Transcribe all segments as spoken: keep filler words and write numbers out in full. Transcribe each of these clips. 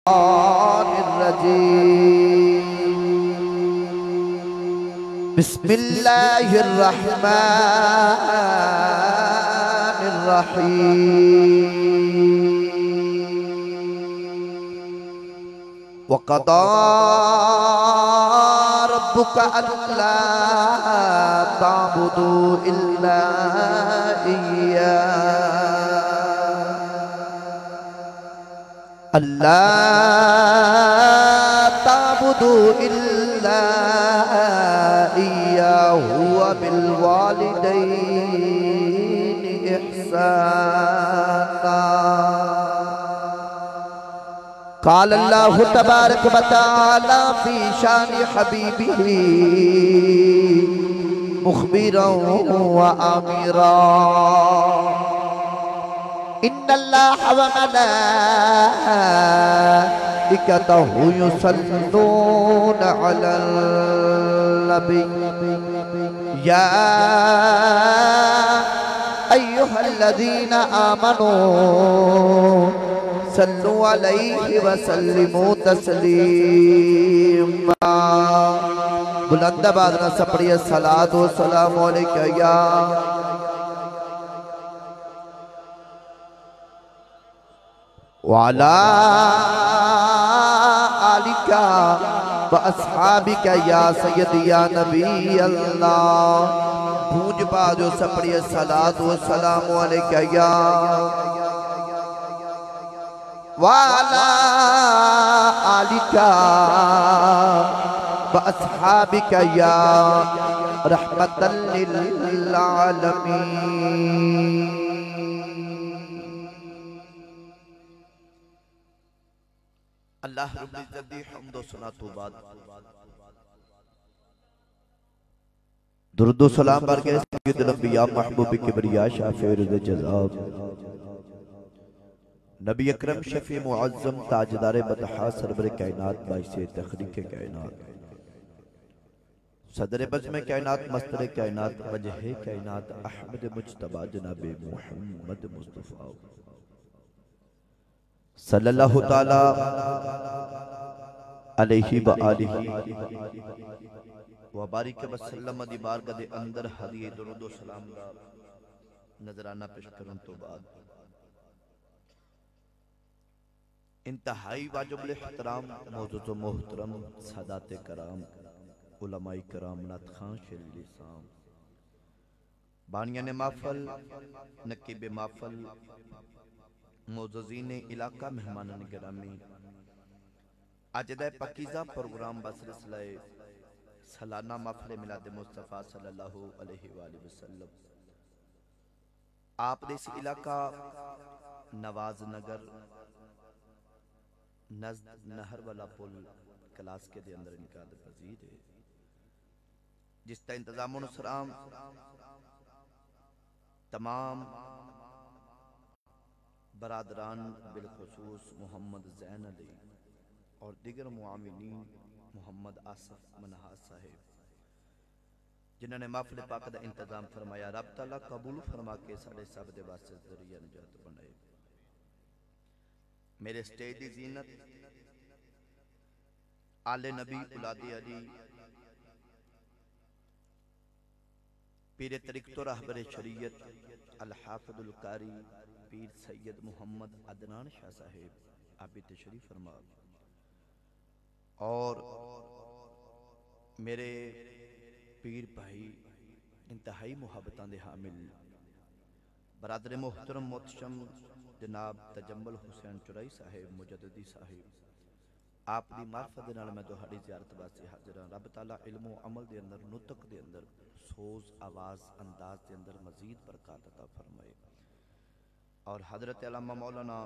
बिस्मिल्लाहिर्रहमानिर्रहीम। वक़दा रब्बुका अल्ला ताबुदू इल्ला इय्या अल्ला ताबुदू इल्ला इय्याहु व बिल वालिदैनि इहसाना। क़ाल अल्लाहु तबारक व तआला फ़ी शानि हबीबिही मुख़बिरन व आमिरा। इन्नल्लाहा व मलाइकतहु युसल्लूना अलन नबी या अय्युहल्लज़ीना आमनू सल्लु अलैहि व सल्लिमू तस्लीमा। बुलंद आवाज़ में सपड़िए सलातो सलाम अलैका या वाला आलिका व अस्हाबिका या सय्यदी या नबी अल्लाह। गूंज बाजो सपड़िए सलातो सलाम अलैका या वाला आलिका व अस्हाबिका या रहमतल लिल आलमीन। अल्लाह रब्बुल इज्जत दी हम्द व सना तो बाद दुरूद व सलाम बरकत सय्यदुल अंबिया महबूब किबरिया शाफ़ी रुज़ जज़ाब नबी अकरम शफी मुअज़्ज़म ताजदार बतहा सरवर कायनात बाइसे तखरीक कायनात सदर बज़्म कायनात मस्तर कायनात वजह कायनात अहमद मुज्तबा जनाब मुहम्मद मुस्तफ़ा सल्लल्लाहु ताला अलैहि व आलिहि व बारिक व सल्लम दी बारगाह दे अंदर हदिये दुरूद व सलाम दा नजराना पेश करन तो बाद इंतहाई वाजिबुल एहतराम मौजूद मोहतरम सादाते कराम उलमाए कराम नातखां शेर लिसां बानियाने महफल नकीबे महफल मौजूदीन इलाका मेहमानान गिरामी आज दा पकीज़ा प्रोग्राम बसिलसिला सालाना महफिल मिलाद मुस्तफ़ा सल्लल्लाहु अलैहि वसल्लम आप दे इस इलाका नवाज नगर नज़द नहर वाला पुल क्लास के दे अंदर इनका पजीर है जिसका इंतजाम सलाम तमाम बरादरान बिलखुसूस मोहम्मद ज़ैन अली और दिगर मुआमिनीन मोहम्मद आसिफ मनहास साहिब जिन्होंने महफिल पाक का इंतजाम फरमाया रब तआला कबूल फरमा के साढ़े सब दे वास्ते ज़रिया निजात बनाए। मेरे स्टेज की जीनत आले नबी औलादे अली पीरे तरीक़त रहबर शरीयत अल हाफ़िज़ुल कारी पीर सैयद मोहम्मद अदनान शाह साहिब आप भी तशरीफ फरमा और मेरे पीर भाई इंतहाई मुहब्बतां दे हामिल बरादर मोहतरम मोहतशम जनाब तजम्मल हुसैन चुराई साहिब मुजद्दिदी साहिब आप दी मार्फत नाल मैं तुहाडी ज़ियारत वास्ते हाज़िर हां। रब तआला इल्म व अमल दे अंदर नुतक दे अंदर सोज आवाज़ अंदाज के अंदर मजीद बरकत अता फरमाए और हजरत अल्लामा मौलाना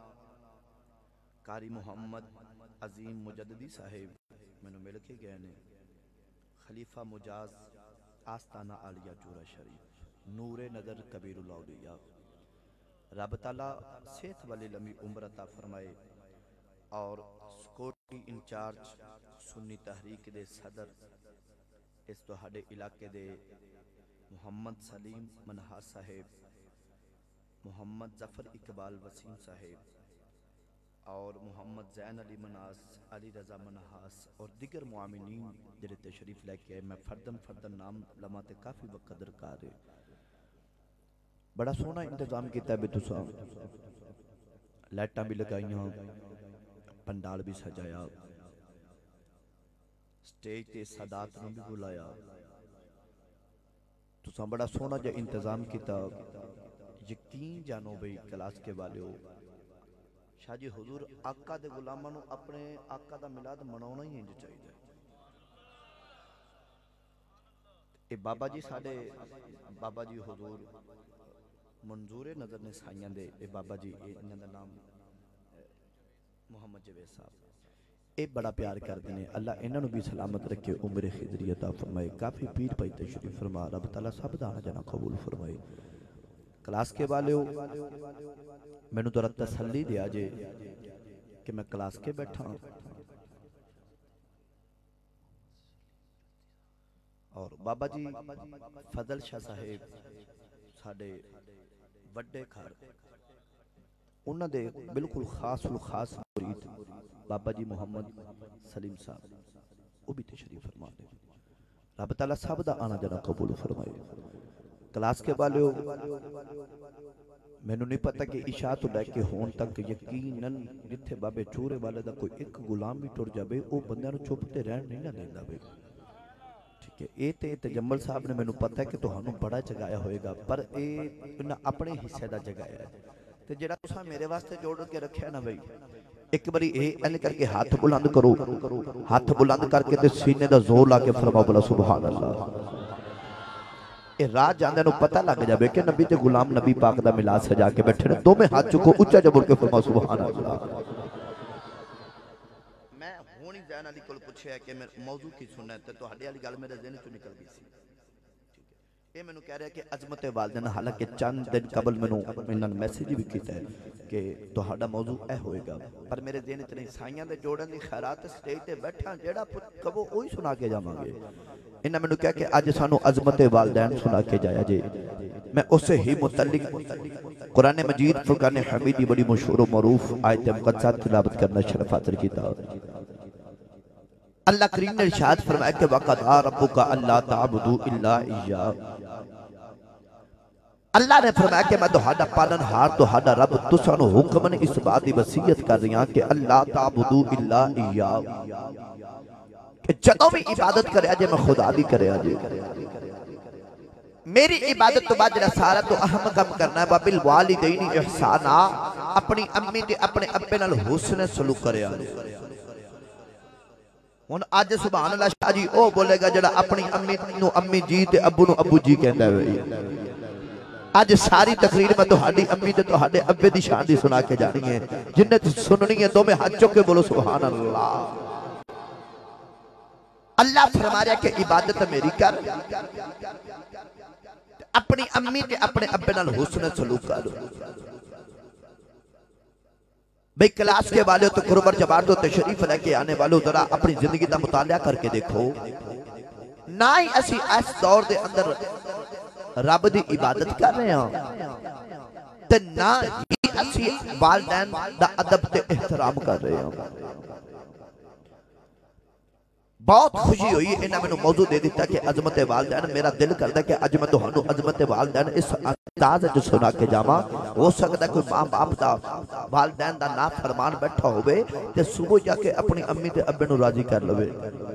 कारी मोहम्मद अजीम मुजद्दिदी साहिब मैनू मिल के गए ने खलीफा मुजाज आस्ताना आलिया चूरा शरीफ नूरे नज़र कबीरुल औलिया रब तआला सेहत वाली लंबी उम्र अता फरमाए और सिक्योरिटी इंचार्ज सुन्नी तहरीक दे सदर इस तुहाडे इलाके दे मोहम्मद सलीम मनहास साहिब मोहम्मद जफर इकबाल वसीम साहिब और मुहम्मद जैन अली मनास, अली रजा मनहास और दिगर मुआमिनीन जिहड़े तशरीफ लैके आए। मैं फर्दन फर्दन नाम लवां ते काफ़ी वक्त दरकार है। बड़ा सोहना इंतजाम किया भी तुसां, लाइटां भी लगाइयां, पंडाल भी सजाया, स्टेज ते सादात नूं भी बुलाया। तुसां बड़ा सोहना जिहा इंतजाम किया। यकीन जानो बई क्लास के वाले हो, शाह जी हुजूर आका दे गुलामां नूं अपने आका दा मिलाद मनाउणा ही इंज चाहिए। ए बाबा जी साडे बाबा जी हुजूर मंजूर नज़र ने साइयां दे ए बाबा जी, इन्हां दा नाम मुहम्मद जवेद साहब, ये बड़ा प्यार करते हैं। अल्लाह इन्हां नूं भी सलामत रखे, उम्र खिदरी अता फरमाए। काफ़ी पीर भाई तशरीफ फरमा, रब तआला सब दा आना जाना कबूल फरमाए। क्लास के वाले हो, मैनू तो तसल्ली दिया जे कि मैं क्लास के बैठा और बाबा जी फजल शाह साहेब साडे वड्डे घर, उन्हां दे बिल्कुल खास उल खास मुरीद बाबा जी मुहम्मद सलीम साहब, वो भी तशरीफ फरमा दे। रब तआला सब दा आना जाना कबूल फरमाए। क्लास के वाले हो, मैनू नहीं पता कि इशा तो लैके होन तक यकीनन जिथे बाबे चूरे वाले दा कोई एक गुलाम भी टुर जाए वो बंदे नूं चुप ते रहन नहीं ना देंदा बे। ठीक है, ये तो तजम्मल साहब ने मैनू पता है कि तुहानू बड़ा जगाया होएगा, पर ये अपने हिस्से का जगाया है। तो जिहड़ा तुसां मेरे वास्ते जोड़ के रखा ना बई, एक बारी एल करके हाथ बुलंद करो, हाथ बुलंद करके ते सीने दा जोर ला के फरमाओ बोला सुभान अल्लाह। ये राह जांदे नूं पता लग जाए कि नबी ते गुलाम नबी पाक दा मिलाद सजा के बैठे ने। दोवें हाथ चुको, उच्चा जबड़ के फरमाओ सुभान अल्लाह। मैं हुण ही जैन अली कोल पुछया कि मैं मौजू की सुनना है, तो तुहाडे वाली गल मेरे ज़हन चों निकल गई सी। ये मैनू कह रहा कि अजमत वालदैन, हालांकि चंद दिन कबल मैनू इन्होंने मैसेज भी किया है कि तुहाडा मौजू यह होएगा, पर मेरे दिन च नहीं। साइयां दे जोड़न की खैरात स्टेज ते बैठा जेड़ा कहो वही सुना के जावांगे। इन्हें मैनू कहा कि अज सानू अजमत वालदैन सुना के जाया जे। मैं उससे ही मुतल्लिक कुरान मजीद फुरकान हमीद की बड़ी मशहूर व मरूफ आयत मुक़द्दसा तिलावत करना शरफ हासिल किया। अल्लाह करीम ने इरशाद फरमाया कि वक़ज़ा रब्बुका अल्ला ताबुदू इल्ला इय्या। अल्लाह ने फरमाया कि मैं तुहाडा पालनहार तुहाडा रब तुसां नूं हुक्म ने इस बात की वसीयत कर रहा कि अल्लाह ताबुदू इल्ला इय्या, कि जदों भी इबादत करे जे मैं खुदा दी करे जे। मेरी इबादत तो बाद जरा सारा तो अहम काम करना है, बिल वालिदैनी इहसाना, अपनी अम्मी ते अपने अब्बे नाल हुस्न सलूक करे। हुण अज सुभान अल्लाह शाह जी ओ बोलेगा जड़ा अपनी अम्मी नूं अम्मी जी ते अब्बू नूं अब्बू जी कहंदा है। अज सारी तकरीर मैं तुहाडी अम्मी ते तुहाडे अब्बे दी शान दी सुना के जानी है। जिन्ने सुननी है दोवें हाथ चुक के बोलो सुभान अल्लाह। अल्लाह फरमा रहा कि इबादत मेरी कर, अपनी अम्मी ते अपने अब्बे नाल हुस्न सलूक कर। भाई क्लास के वाले तो कुर्बन जबार तो तशरीफ लेके आने वालों, जरा अपनी जिंदगी का मुतालिया करके देखो। ना ही असी इस दौर के अंदर रब की इबादत कर रहे हैं, ते ना ही असी वालदैन दा अदब ते एहतराम कर रहे हैं। बहुत खुशी हुई इन्हें मैंने मौजू दे दिता कि अजमत वालदैन। मेरा दिल करता कि अज मैं तुहानू अजमत वालदैन इस अंदाज च सुना के जावां। हो सकता कोई मां बाप दा वालदैन दा ना फरमान बैठा होवे ते सुबह जाके अपनी अम्मी ते अब्बे नू राजी कर लवे।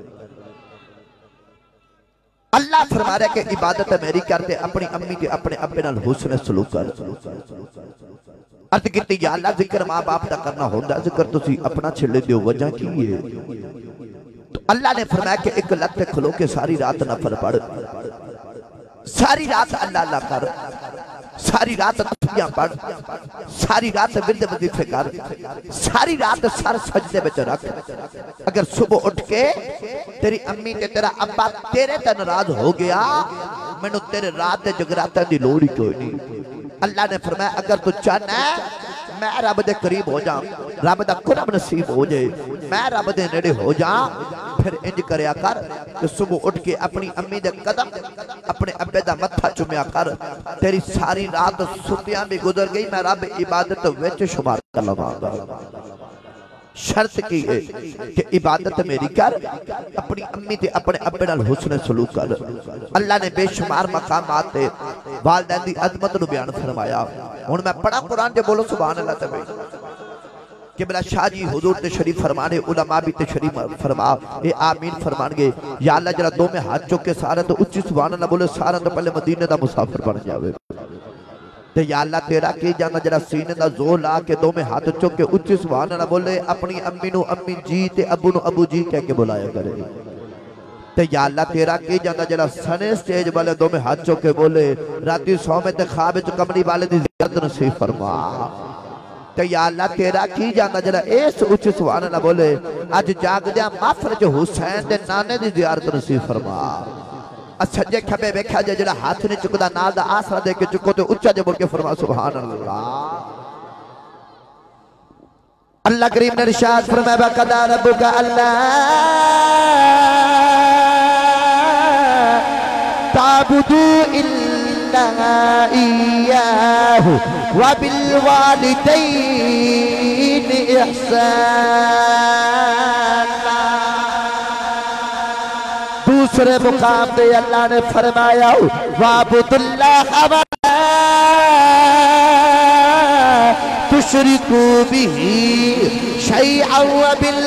अल्लाह फरमा रहा कि इबादत मेरी करते अपनी अम्मी ते अपने अब्बे नाल हुस्न सलूक कर। अर्ज कीती या अल्लाह जिक्र मां बाप दा करना होंदा, जिक्र तुसी अपना छिड़े दियो, वजह की है? तो अल्लाह ने फरमाया कि एक लत खलो के सारी रात नफल पढ़, सारी रात अल्लाह अल्लाह कर, सारी रात तस्बीहां पढ़, सारी रात विरद वजीफे कर, सारी रात सर सजदे विच रख। अगर सुबह उठ के तेरी अम्मी ते तेरा अब्बा तेरे ते नाराज हो गया, मैनू तेरे रात दे जगराते दी लोड़ ही कोई नहीं। अल्लाह ने फरमाया अगर तू चाहना है मैं रब दे करीब हो जा, रब दा कुर्ब नसीब हो जाए, मैं रब दे नेड़े हो जा, फिर इंज करया कर कि सुबह उठ के अपनी अम्मी दे कदम, अपने अब्बे दा मत्था चुम्या कर। तेरी सारी रात सुतियां भी गुजर गई, मैं रब इबादत विच शुमार कर लवांगा। शर्त की है कि इबादत मेरी कर, अपनी अम्मी ते अपने अब्बे नाल हुस्न सलूक कर। अल्लाह ने बेशुमार मकामात ते वालिदैन दी अजमत नूं बयान फरमाया। हुण मैं पढ़ा कुरान जे बोलो सुभान अल्लाह तबे कि मेरा शाह जी हुजूर ते शरीफ फरमाने, उलमा भी ते शरीफ फरमा ए आमीन फरमानगे। या अल्लाह जरा दो में हाथ चुक के सारे तो उच्ची सुभान अल्लाह बोले, सारा तो पहले मदीने दा मुसाफिर बन जावे। ते या अल्लाह तेरा की जाना जरा सीने दा जोर ला के दो में हाथ चुक के उच्ची सुभान अल्लाह बोले, अपनी अम्मी नु अम्मी जी ते अबू नु अबू जी कह के बुलाया करे। ते या अल्लाह तेरा की जाना जरा सने स्टेज वाले दो में हाथ चुक के बोले, राती सौ में ते ख्वाब विच कमली वाले दी ज़ियारत नसीब फरमा। ते या अल्लाह तेरा की जाना जरा इस उच्ची सुभान अल्लाह बोले, अज जागदिया महफिल च हुसैन दे नाने दी ज़ियारत नसीब फरमा। सज्जे खबे वेख्या जे जरा हाथ नहीं चुकदा नाल दा आसरा दे के चुको ते उच्चा जे बोल के फरमा सुभान अल्लाह। अल्लाह करीम ने इरशाद फरमाया कदा रब्बुका अल्लाह ताबुदू इल्ला इय्याहु व बिल वालिदैनि इहसाना। दूसरे मुकाम पे अल्लाह ने फरमाया वाबुदुल्लाह व तुशरिकू बिही शैअन व बिल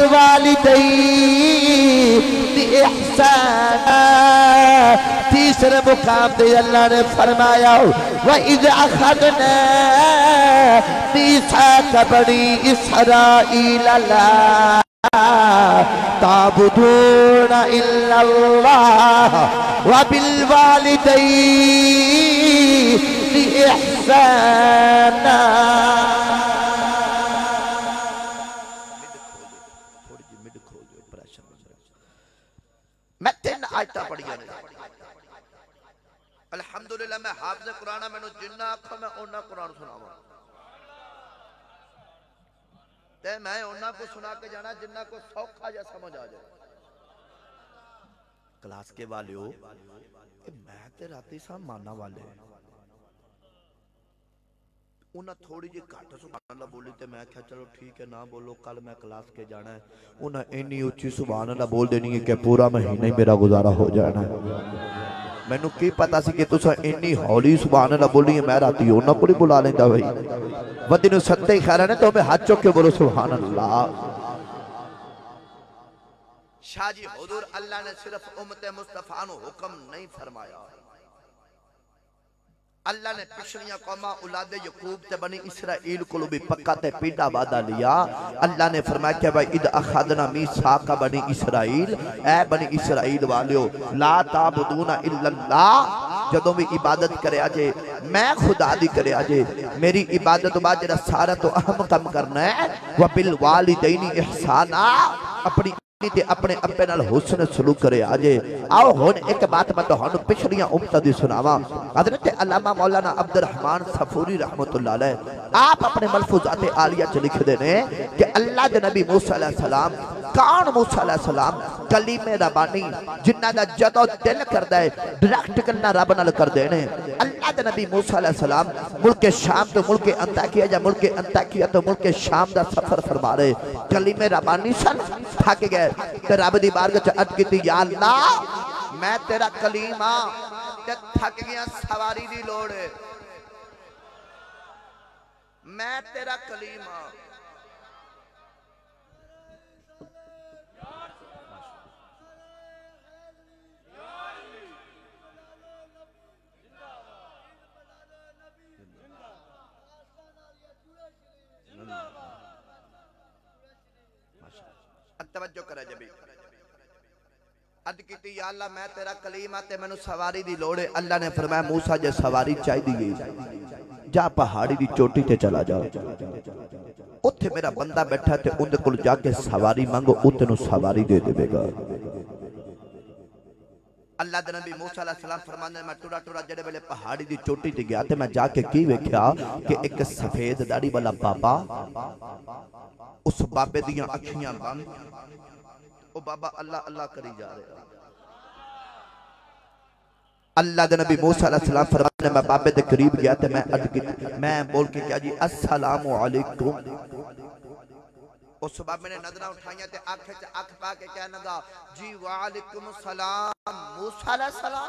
वालिदैनि इहसाना। तीसरे मुकाम पे अल्लाह ने फरमाया व इज़ अखज़ना मीसाक़ बनी इसराईल ला ताबुदूना इल्लल्लाह व बिल वालिदैनि इहसाना। मैं तीन आयत पढ़िया ने अल्हम्दुलिल्लाह। मैं हाफिज़ कुरान मैनू जिन्ना आखो मैं उन्ना कुरान सुनावा ते मैं उन्ना को सुना के जाना जिन्ना को सौखा या समझ आ जाए। क्लास के वाले हो मैं ते राती सा माना वाले उन्हें थोड़ी जी घट सुभान अल्लाह बोली ते मैं क्या चलो ठीक है ना बोलो, कल मैं क्लास के जाना है। उन्हें इन्नी उच्ची सुभान अल्लाह बोल देनी है कि पूरा महीना ही मेरा गुजारा हो जाना है। मैनू की पता सी कि तुसा इन्नी हौली सुभान अल्लाह बोली है, मैं राती उन्होंने को बुला लेंदा भाई वदी नु सत्ते ही खा रहे ने तो मैं हाथ चुक के बोलो सुभान अल्लाह। शाह जी हुजूर अल्लाह ने सिर्फ उम्मत मुस्तफा नु हुक्म नहीं फरमाया, अल्लाह ने पिछलियां कौमां औलादे यकूब ते बनी इसराइल को भी पक्का ते पीड़ा वादा लिया। अल्लाह ने फरमाया कि भाई इद अखदना मीसाक़ बनी इसराइल, ए बनी इसराइल वालियो ला ताबुदूना इल्लल्लाह, जदों भी इबादत करे आजे मैं खुदा दी करे आजे, मेरी इबादत बाद जरा सारा तो अहम कम करना है व बिल वालिदैनि इहसाना, अपनी ते अपने अब्बे नाल हुस्न सलूक करे आजे। आओ हुन एक बात मैं तुहानू पिछलियां उम्मतां दी सुनावा। हजरत अल्लामा मौलाना अब्दुल रहमान सफूरी रहमतुल्लाह अलैह आप अपने मलफूजात आलिया च लिखदे ने कि अल्लाह दे नबी मूसा अलैहि सलाम कान मूसा अलैहि सलाम कलीमे रबानी जिन्ना दा जदों दिल करदा है डायरेक्ट करना रब नाल करदे ने। अल्लाह दे नबी मूसा अलैहि सलाम मुल्क शाम तो मुल्क अंताकिया या मुल्क अंताकिया तो मुल्क शाम दा सफर फरमा रहे, कलीमे रबानी सन, थक गए ते रब दी बारगाह च अर्ज कीती या अल्लाह मैं तेरा कलीम हां ते थक गया, सवारी दी लोड़ है, मैं तेरा कलीम हां। तवज्जो करे जबी अद कीती या अल्लाह मैं तेरा कलीम आ ते मैनू सवारी दी लोड़ है। अल्लाह ने फरमाया मूसा जे सवारी चाहिदी जा पहाड़ी दी चोटी ते चला जा, उत्थे मेरा बंदा बैठा ते उनदे कोल जाके सवारी मांगो, उ तेनू सवारी दे देवेगा। अल्लाह दे नबी मूसा अलैहि सलाम फरमांदे मैं टुरा टुरा जेड़े वेले पहाड़ी दी चोटी ते गया ते मैं जाके की वेख्या कि एक सफेद दाढ़ी वाला बाबा, उस बाबे दियां अखियां बंद, ओ बाबा अल्लाह अल्लाह करी जा रहा। अल्लाह दे नबी मूसा अलैहि सलाम फरमाते मैं बाबे दे करीब गया ते मैं अर्ज की, मैं बोल के क्या जी अस्सलामु अलैकुम, ओ उस बाबे ने नजर उठाइया ते अख च अख पा के कहने लगा जी वालेकुम सलाम मूसा अलैहि सलाम।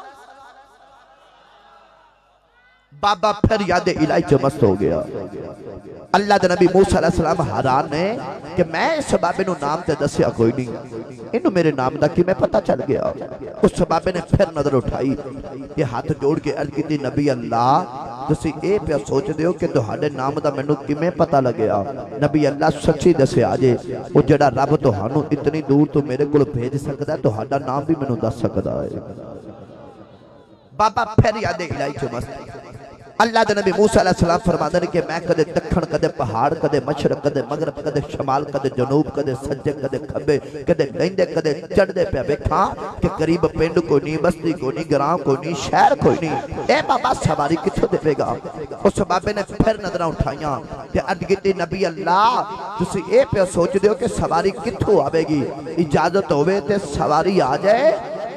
बाबा फिर याद इलाही च मस्त हो गया। अल्लाह दे नबी मूसा अलैहि सलाम हैरान ने कि मैं इस बाबे नु नाम ते दसिया कोई नहीं, इन्हू मेरे नाम दा किवें पता चल गया। उस बाबे ने फिर नजर उठाई कि हाथ जोड़ के अर्ज की नबी अल्लाह तुसी ए पे सोचदे हो कि तुहाडे नाम दा मैनू किवें पता लगया। नबी अल्लाह सच्ची दसिया जे ओ जेड़ा रब तुहानू इतनी दूर तो मेरे कोल भेज सकदा है तुहाडा नाम भी मैनू दस सकदा है। बाबा फिर याद इलाही च मस्त। अल्लाह दे नबी मूसा अलैहि सलाम फरमाते हैं कि मैं कदे दखन कदे पहाड़ कदे मशरक कदे मगरब कदे शमाल कदे जनूब कदे सज्जे कदे खब्बे कदे लैंदे कदे चढ़दे पे वेखा कि करीब पिंड कोई नहीं, बस्ती कोई नहीं, ग्राम कोई नहीं, शहर कोई नहीं। ए बाबा सवारी कित्थों देवेगा। उस बाबे ने फिर नजर उठाइयां ते अर्ज कीती नबी अल्लाह तुसी ए पे सोचदे हो कि सवारी कित्थों आवेगी, इजाजत होवे ते सवारी आ जाए।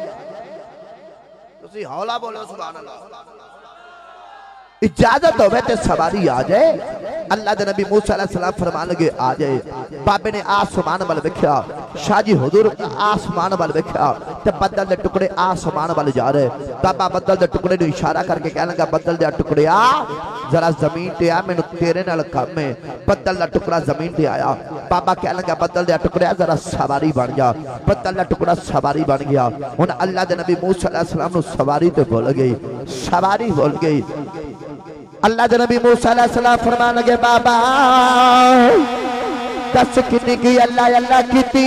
तुसी हौला बोलो सुभान अल्लाह। इजाजत होवे ते सवारी आ जाए। अल्लाह दे नबी मूसा अलैहि सलाम फरमान लगे आ जाए। बाबे ने आसमान वाल वेख्या, शाह जी हुजूर आसमान वाल वेख्या ते बदल दे टुकड़े आसमान वाल जा रहे। बाबा बदल दे टुकड़े नु इशारा करके कहने लगा बदल दे टुकड़े आ जरा जमीन ते आ, मैनू तेरे नाल काम है। बदल दा टुकड़ा जमीन ते आया। बाबा कहने लगा बदल दे टुकड़े आ जरा सवारी बन जा। बदल दा टुकड़ा सवारी बन गया। हुन अल्लाह दे नबी मूसा अलैहि सलाम नु सवारी ते भूल गई, सवारी भूल गई। अल्लाह दे नबी मूसा अलैहि सलाम फरमान लगे बाबा दस किन्नी की अल्लाह अल्लाह की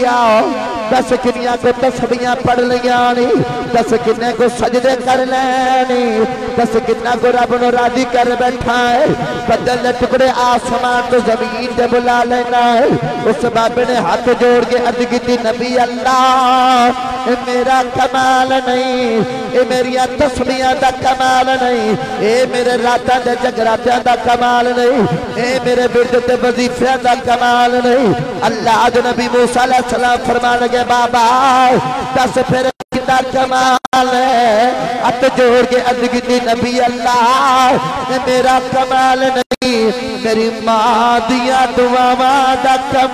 दस किनिया को तस्बीहां पढ़ लिया नी, दस किन्ने को सजदे कर लेनी, दस किन्ना को रब नु राजी कर बैठा है। बदल दे टुकड़े आसमान तो जमीन ते बुला लेना है। उस बाबे ने हाथ जोड़ के अर्ज की नबी अल्लाह ए मेरा कमाल नहीं, ए मेरिया तस्बीहां दा कमाल नहीं, ए मेरे रातां दे जगरात्यां दा कमाल नहीं, ए मेरे बिरद ते वजीफियां दा कमाल नहीं। अल्लाह दे नबी मूसा अलैहि सलाम फरमान लगे बाबा दस फिर कितना कमाल है। हाथ जोड़ के अर्ज की नबी अल्लाह मेरा कमाल नहीं, मेरी मां दिया दुआवां दा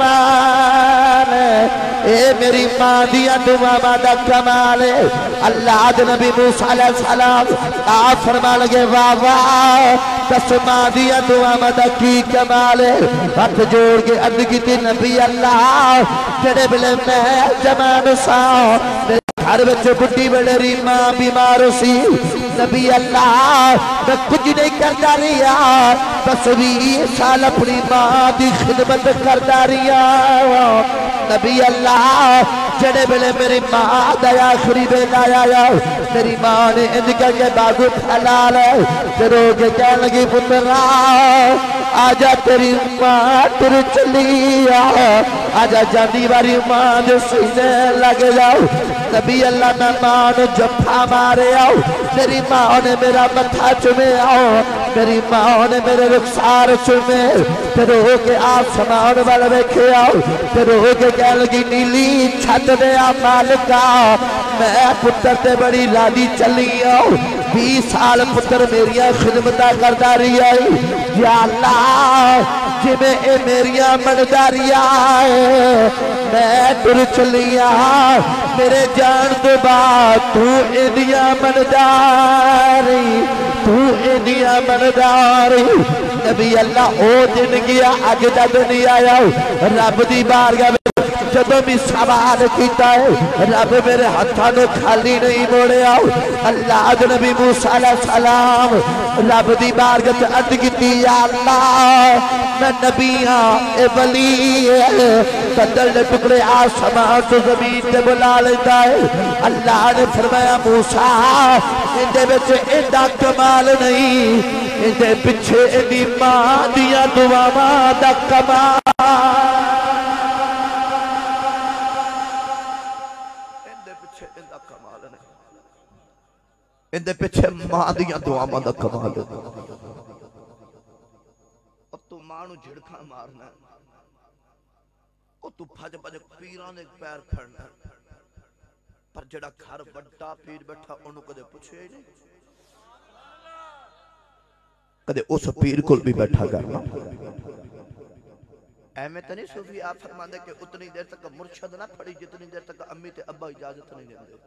कमाल है, ए मेरी मां दिया दुआवां दा कमाल है। अल्लाह दे नबी मूसा अलैहि सलाम आ फरमान लगे वाह वाह दस मां दिया दुआवां दा की कमाल है। हाथ जोड़ के अर्ज की नबी अल्लाह जेड़े वेले मैं जवान सा घर में बुढ़ी बड़ेरी मां बीमार सी, नबी अल्लाह मैं कुछ नहीं करता रिया बस बीस साल अपनी मां की खिदमत करता रिया। नबी अल्लाह जड़े वेले मेरी मां दया आखिरी वेला आया मेरी मां ने इंज करके बागू फैला ले रो के कह लगी पुत्रा आजा तेरी मां तुर चली आजा जानी वाली मां जो सीने लग जाओ। नबी अल्लाह मैं मां ने जफा मारे आओ, मेरी मां ने मेरा मथा चुमे आओ, मेरी मां ने मेरे रुखसार चुमे फिर हो के आसमान वाल वेखे आओ फिर हो के कह लगी नीली छत दे आ मालिका मैं पुत्र ते बड़ी राजी चली आओ। बीस साल पुत्र मेरिया खिदमत करता रही आई या अल्लाह जिमें ए मेरिया मनदारिया मैं तुर चलिया मेरे जान तो बाद तू इंदिया मनदारी तू इंदिया मनदारी। नबी अल्लाह ओ दिन गया अज का दिन आया रब दी बारगाह जदों भी सवाल किया है रब मेरे हाथों को खाली नहीं मोड़िया। अल्लाह दे नबी मूसा अलैहि सलाम रब दी बारगाह च अर्ज कीती या अल्लाह मैं नबी हां ए वली है बदल दे टुकड़े आसमान तो जमीन ते बुला लेता है। अल्लाह ने फरमाया मूसा इहदे विच एडा कमाल नहीं, इहदे पिछे इहदी मां दियां दुआवां दा कमाल इहदे पिछे मां दियां दुआवां दा कमाल है। तू मां नूं झिड़का मारना तू भज भज पीरां दे पैर फड़ना पर जेड़ा घर बड़ा पीर बैठा ओनू कदे पुछे ही नहीं, कदे उस पीर कोल भी बैठा करना एवं तो नहीं सूफी आप फरमाते कि उतनी देर तक मुर्शद ना पड़ी जितनी देर तक अम्मी ते अब्बा इजाजत नहीं देंगे।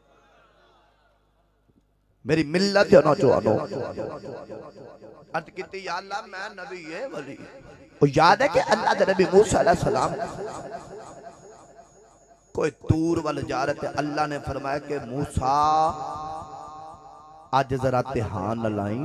मेरी मिल्लत है नौजवानों, अर्ज की या अल्लाह मैं नबी है वली। वो याद है कि अल्लाह के नबी मूसा अलैहि सलाम कोई तूर वाल जा रहे थे, अल्लाह ने फरमाया कि मूसा आज जरा ध्यान न लाई।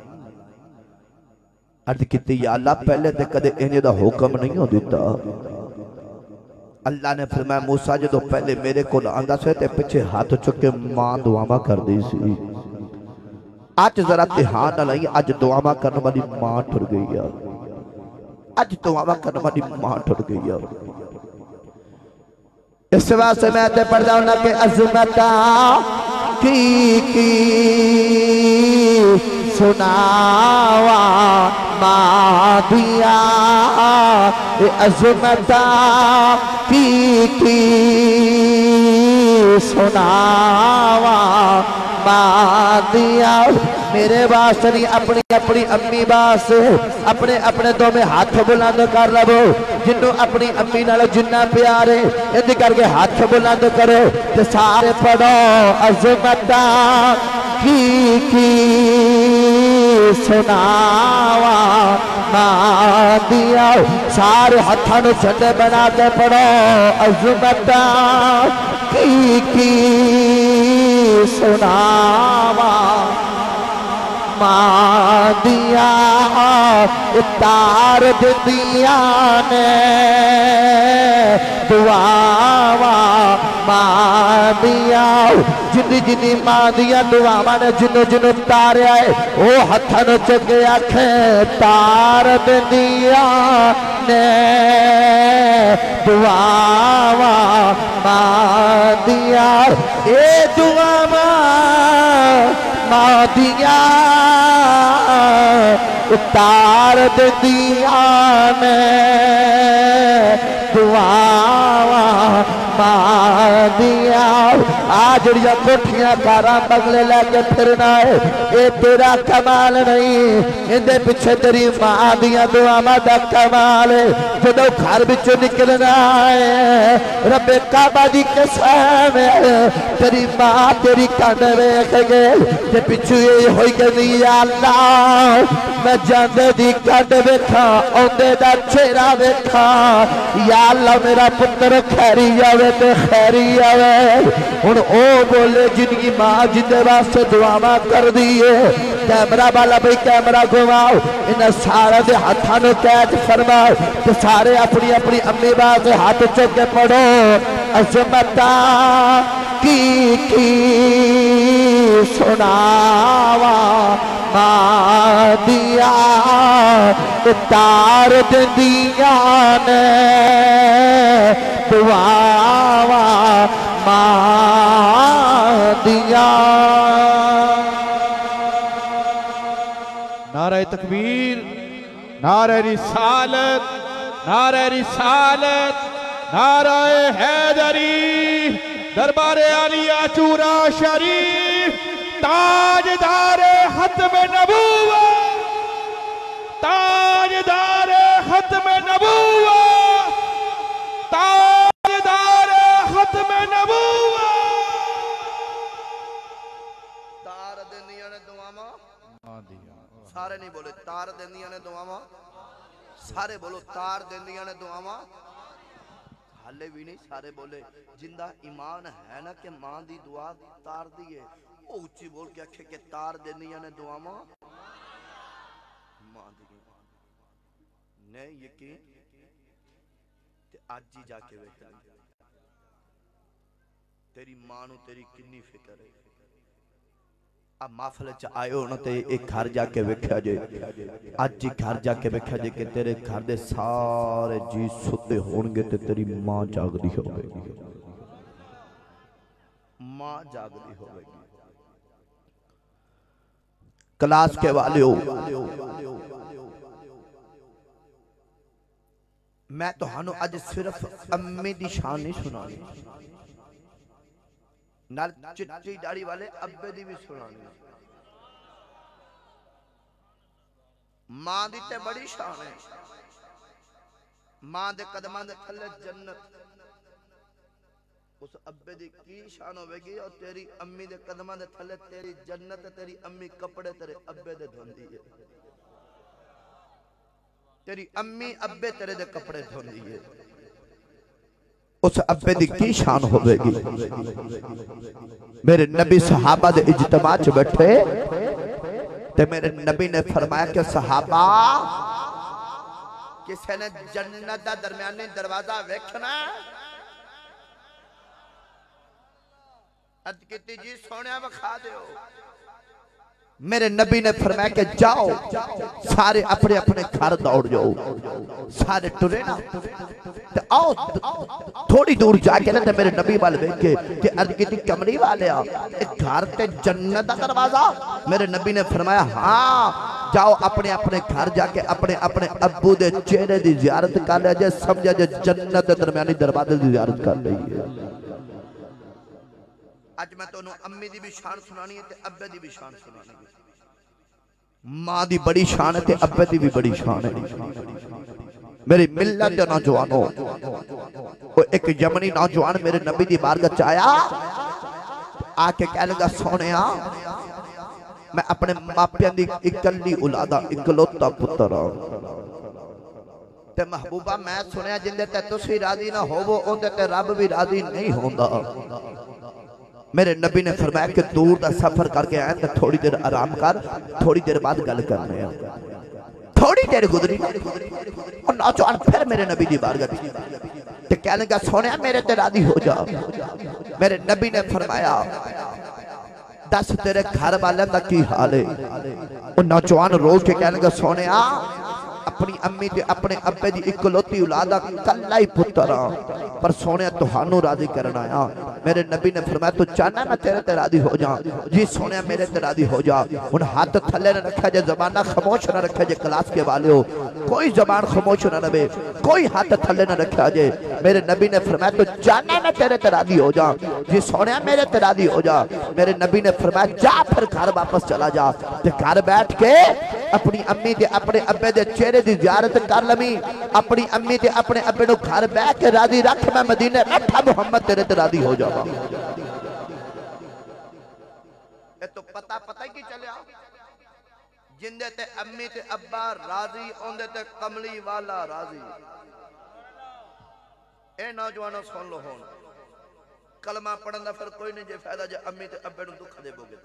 अर्ज की या अल्लाह पहले तो कदे इन्हें दा हुक्म नहीं हो दिता। अल्लाह ने फरमाया मूसा जो पहले मेरे को आंदा से ते पिछे हाथ चुक के मां दुआवा कर दी सी, अज जरा ध्यान न लाई, अज दुआवा करने वाली मां टुर गई है, अज दुआवा करने वाली मां टुर गई है। इस वास्ते मैं ते पढ़ जाऊं ना कि अज़मता की की सुनावा मादिया, अज़मता की की सुनावा मादिया। मेरे वास्ते नहीं अपनी अपनी अम्मी वास्ते अपने अपने दो में हाथ बुलंद कर लवो। जिन्हों अपनी अम्मी नाल जिन्ना प्यार है इंज करके हाथ बुलंद करो ते सारे पढ़ो अज़मता की की सुनावा मादिया। सारे हाथों में झंडे बना के पढ़ो अज़मता की की सुनावा मादिया। तार दिया ने दुआवा मादिया। जिन्नी जिन्नी मां दिया दुआवा ने जिन्हों जिन्हों तारिया है वो हथन चुके आखे तार दिया ने दुआवा मादिया। ए दुआवा मादिया उतार दिया ने दुआवा मादिया। आ जड़िया कोठियां कारा बंगले लैके फिरना है ये तेरा कमाल नहीं, इहदे पिछे तेरी मां दिया दुआवां दा कमाल है। जदों घर विचों निकलना है रब्बे काबा दी कसम तेरी मां तेरी कंड वेख गए ते पिछू ये होई गई या अल्लाह मैं जांदे दी कंड वेखा औंदे दा चेहरा वेखा। या अल्लाह मेरा पुत्र खैरी आवे ते खैरी आवे। हुण ओ बोले जिनकी मां जिंदे वास्ते दुआवां कर दी है। कैमरा वाला भाई कैमरा घुमाओ, इन्हें सारे दे हाथों में कैद फरमाओ तो सारे अपनी अपनी अम्मी वास्ते हाथ चुक के पढ़ो अज़मता की की सुनावा मादिया। तार दिया ने दुआवा मादिया। नारे तकबीर, नारे रिसालत, नारे रिसालत, नारे हैदरी, दरबारे आलिया चूरा शरीफ, ताजदारे खत्म नबूवत, ताजदारे खत्म नबूवत, ताजदारे खत्म नबूवत। तार देंदियां ने दुआवां सारे नहीं बोले, तार देंदियां ने दुआवां सारे बोलो, तार देंदियां ने दुआवां हाले भी नहीं सारे बोले। जिंदा ईमान है ना कि मां दी दुआ तार दी है वो उच्ची बोल के आखे कि तार देंदियां ने दुआवां मां दी नहीं यकीन ते आज ही जाके वेख तेरी मां नू तेरी किन्नी फिक्र है। अब महफिल च आयो ना ते एक घर जाके वेख्या जे, अज ही घर जाके वेख्या जे कि तेरे घर दे सारे जी सुते होणगे ते तेरी मां जागदी होवेगी, मां जागदी होवेगी। क्लास के वाले मैं तुहानू अज सिर्फ अम्मी दी शान नहीं सुनानी, नाल चिट्टी दाढ़ी वाले अब्बे दी भी सुनानी। मां दी ते बड़ी शान है, मां दे कदमां दे थल्ले जन्नत, उस अब्बे दी की शान होवेगी। और तेरी अम्मी दे कदमां दे थल्ले तेरी जन्नत, तेरी अम्मी कपड़े तेरे अब्बे दे धोंदी है। तेरी अम्मी अब्बे तेरे दे कपड़े धोंदी है। उस अब्बे दी की शान होवेगी। मेरे नबी सहाबा दे इज्तिमा च बैठे ते मेरे नबी ने फरमाया कि सहाबा, किसी ने जन्नत दा दरम्यानी दरवाजा वेखना? अर्ज कीती जी सोनिया विखा दियो। मेरे नबी ने फरमाया कि जाओ सारे अपने अपने घर दौड़ जाओ। सारे टुरे ना ते आओ थोड़ी दूर जाके ना मेरे नबी वाल देख के कि अर्ज कीती कमली वाले आ घर ते जन्नत दा दरवाजा? मेरे नबी ने फरमाया हाँ, जाओ अपने अपने घर जाके अपने अपने अब्बू दे चेहरे दी जियारत कर ले। जे समझा जे जन्नत दे दरम्यानी दरवाजे दी जियारत कर ली है। आज मैं तो अम्मी दी भी शान सुनानी है ते अब्बे दी भी शान सुनानी है। मां दी बड़ी शान है ते अब्बे दी भी बड़ी शान है। मेरी मिल्लत दे नौजवानों, वो एक यमनी नौजवान मेरे नबी दी बारगाह च आया, आके कह लगा सोनिया मैं अपने मापियां दी इकल्ली औलादा इकलौता पुत्र हां ते महबूबा मैं सुनिया जिंदे ते तुसी राजी ना होवो ओंदे ते रब भी राजी नहीं होंदा। मेरे नबी ने फरमाया कि दूर का सफर करके आए तो थोड़ी देर आराम कर, थोड़ी देर बाद गल करने हैं। थोड़ी देर गुजरी और नौजवान फिर मेरे नबी की बारगाह ते कहने लगा सोनिया मेरे ते राजी हो जा। मेरे नबी ने फरमाया दस तेरे घर वाले का की हाल है? वो नौजवान रोज के कहने लगा सोनिया अपनी अम्मी ते अपने अब्बे दी इकलौती औलाद दा कल्ला ही पुत्र हां, पर सोनिया तुहानू राजी करना आया। मेरे नबी ने फरमाया तू चाहना मैं तेरे ते राजी हो जा? जी सोनिया मेरे ते राजी हो जा। हुन हाथ थल्ले न रखा जे, जबाना खामोश न रखा जे। क्लास के वाले हो कोई जबान खामोश न रहे, कोई हाथ थल्ले न रखा जे। मेरे नबी ने फरमाया तू चाहना मैं तेरे ते राजी हो जा? जी सोनिया मेरे ते राजी हो जा। मेरे नबी ने फरमाया जा फिर घर वापस चला जा ते घर बैठ के अपनी अम्मी ते अपने अब्बे दे चेहरे दी जियारत कर लवी। अपनी अम्मी ते अपने अब्बे नु घर बैठ के राजी रख, मैं मदीने बैठा मुहम्मद तेरे ते राजी हो जावा। ए तो पता पता ही की चलिया जिंदे ते अम्मी ते अब्बा राजी ओंदे ते कमली वाला राजी। ए नौजवानों सुन लो, हुन कलमा पढ़न दा फिर कोई नहीं जे फायदा जे अम्मी ते अब्बे नु दुख देवोगे।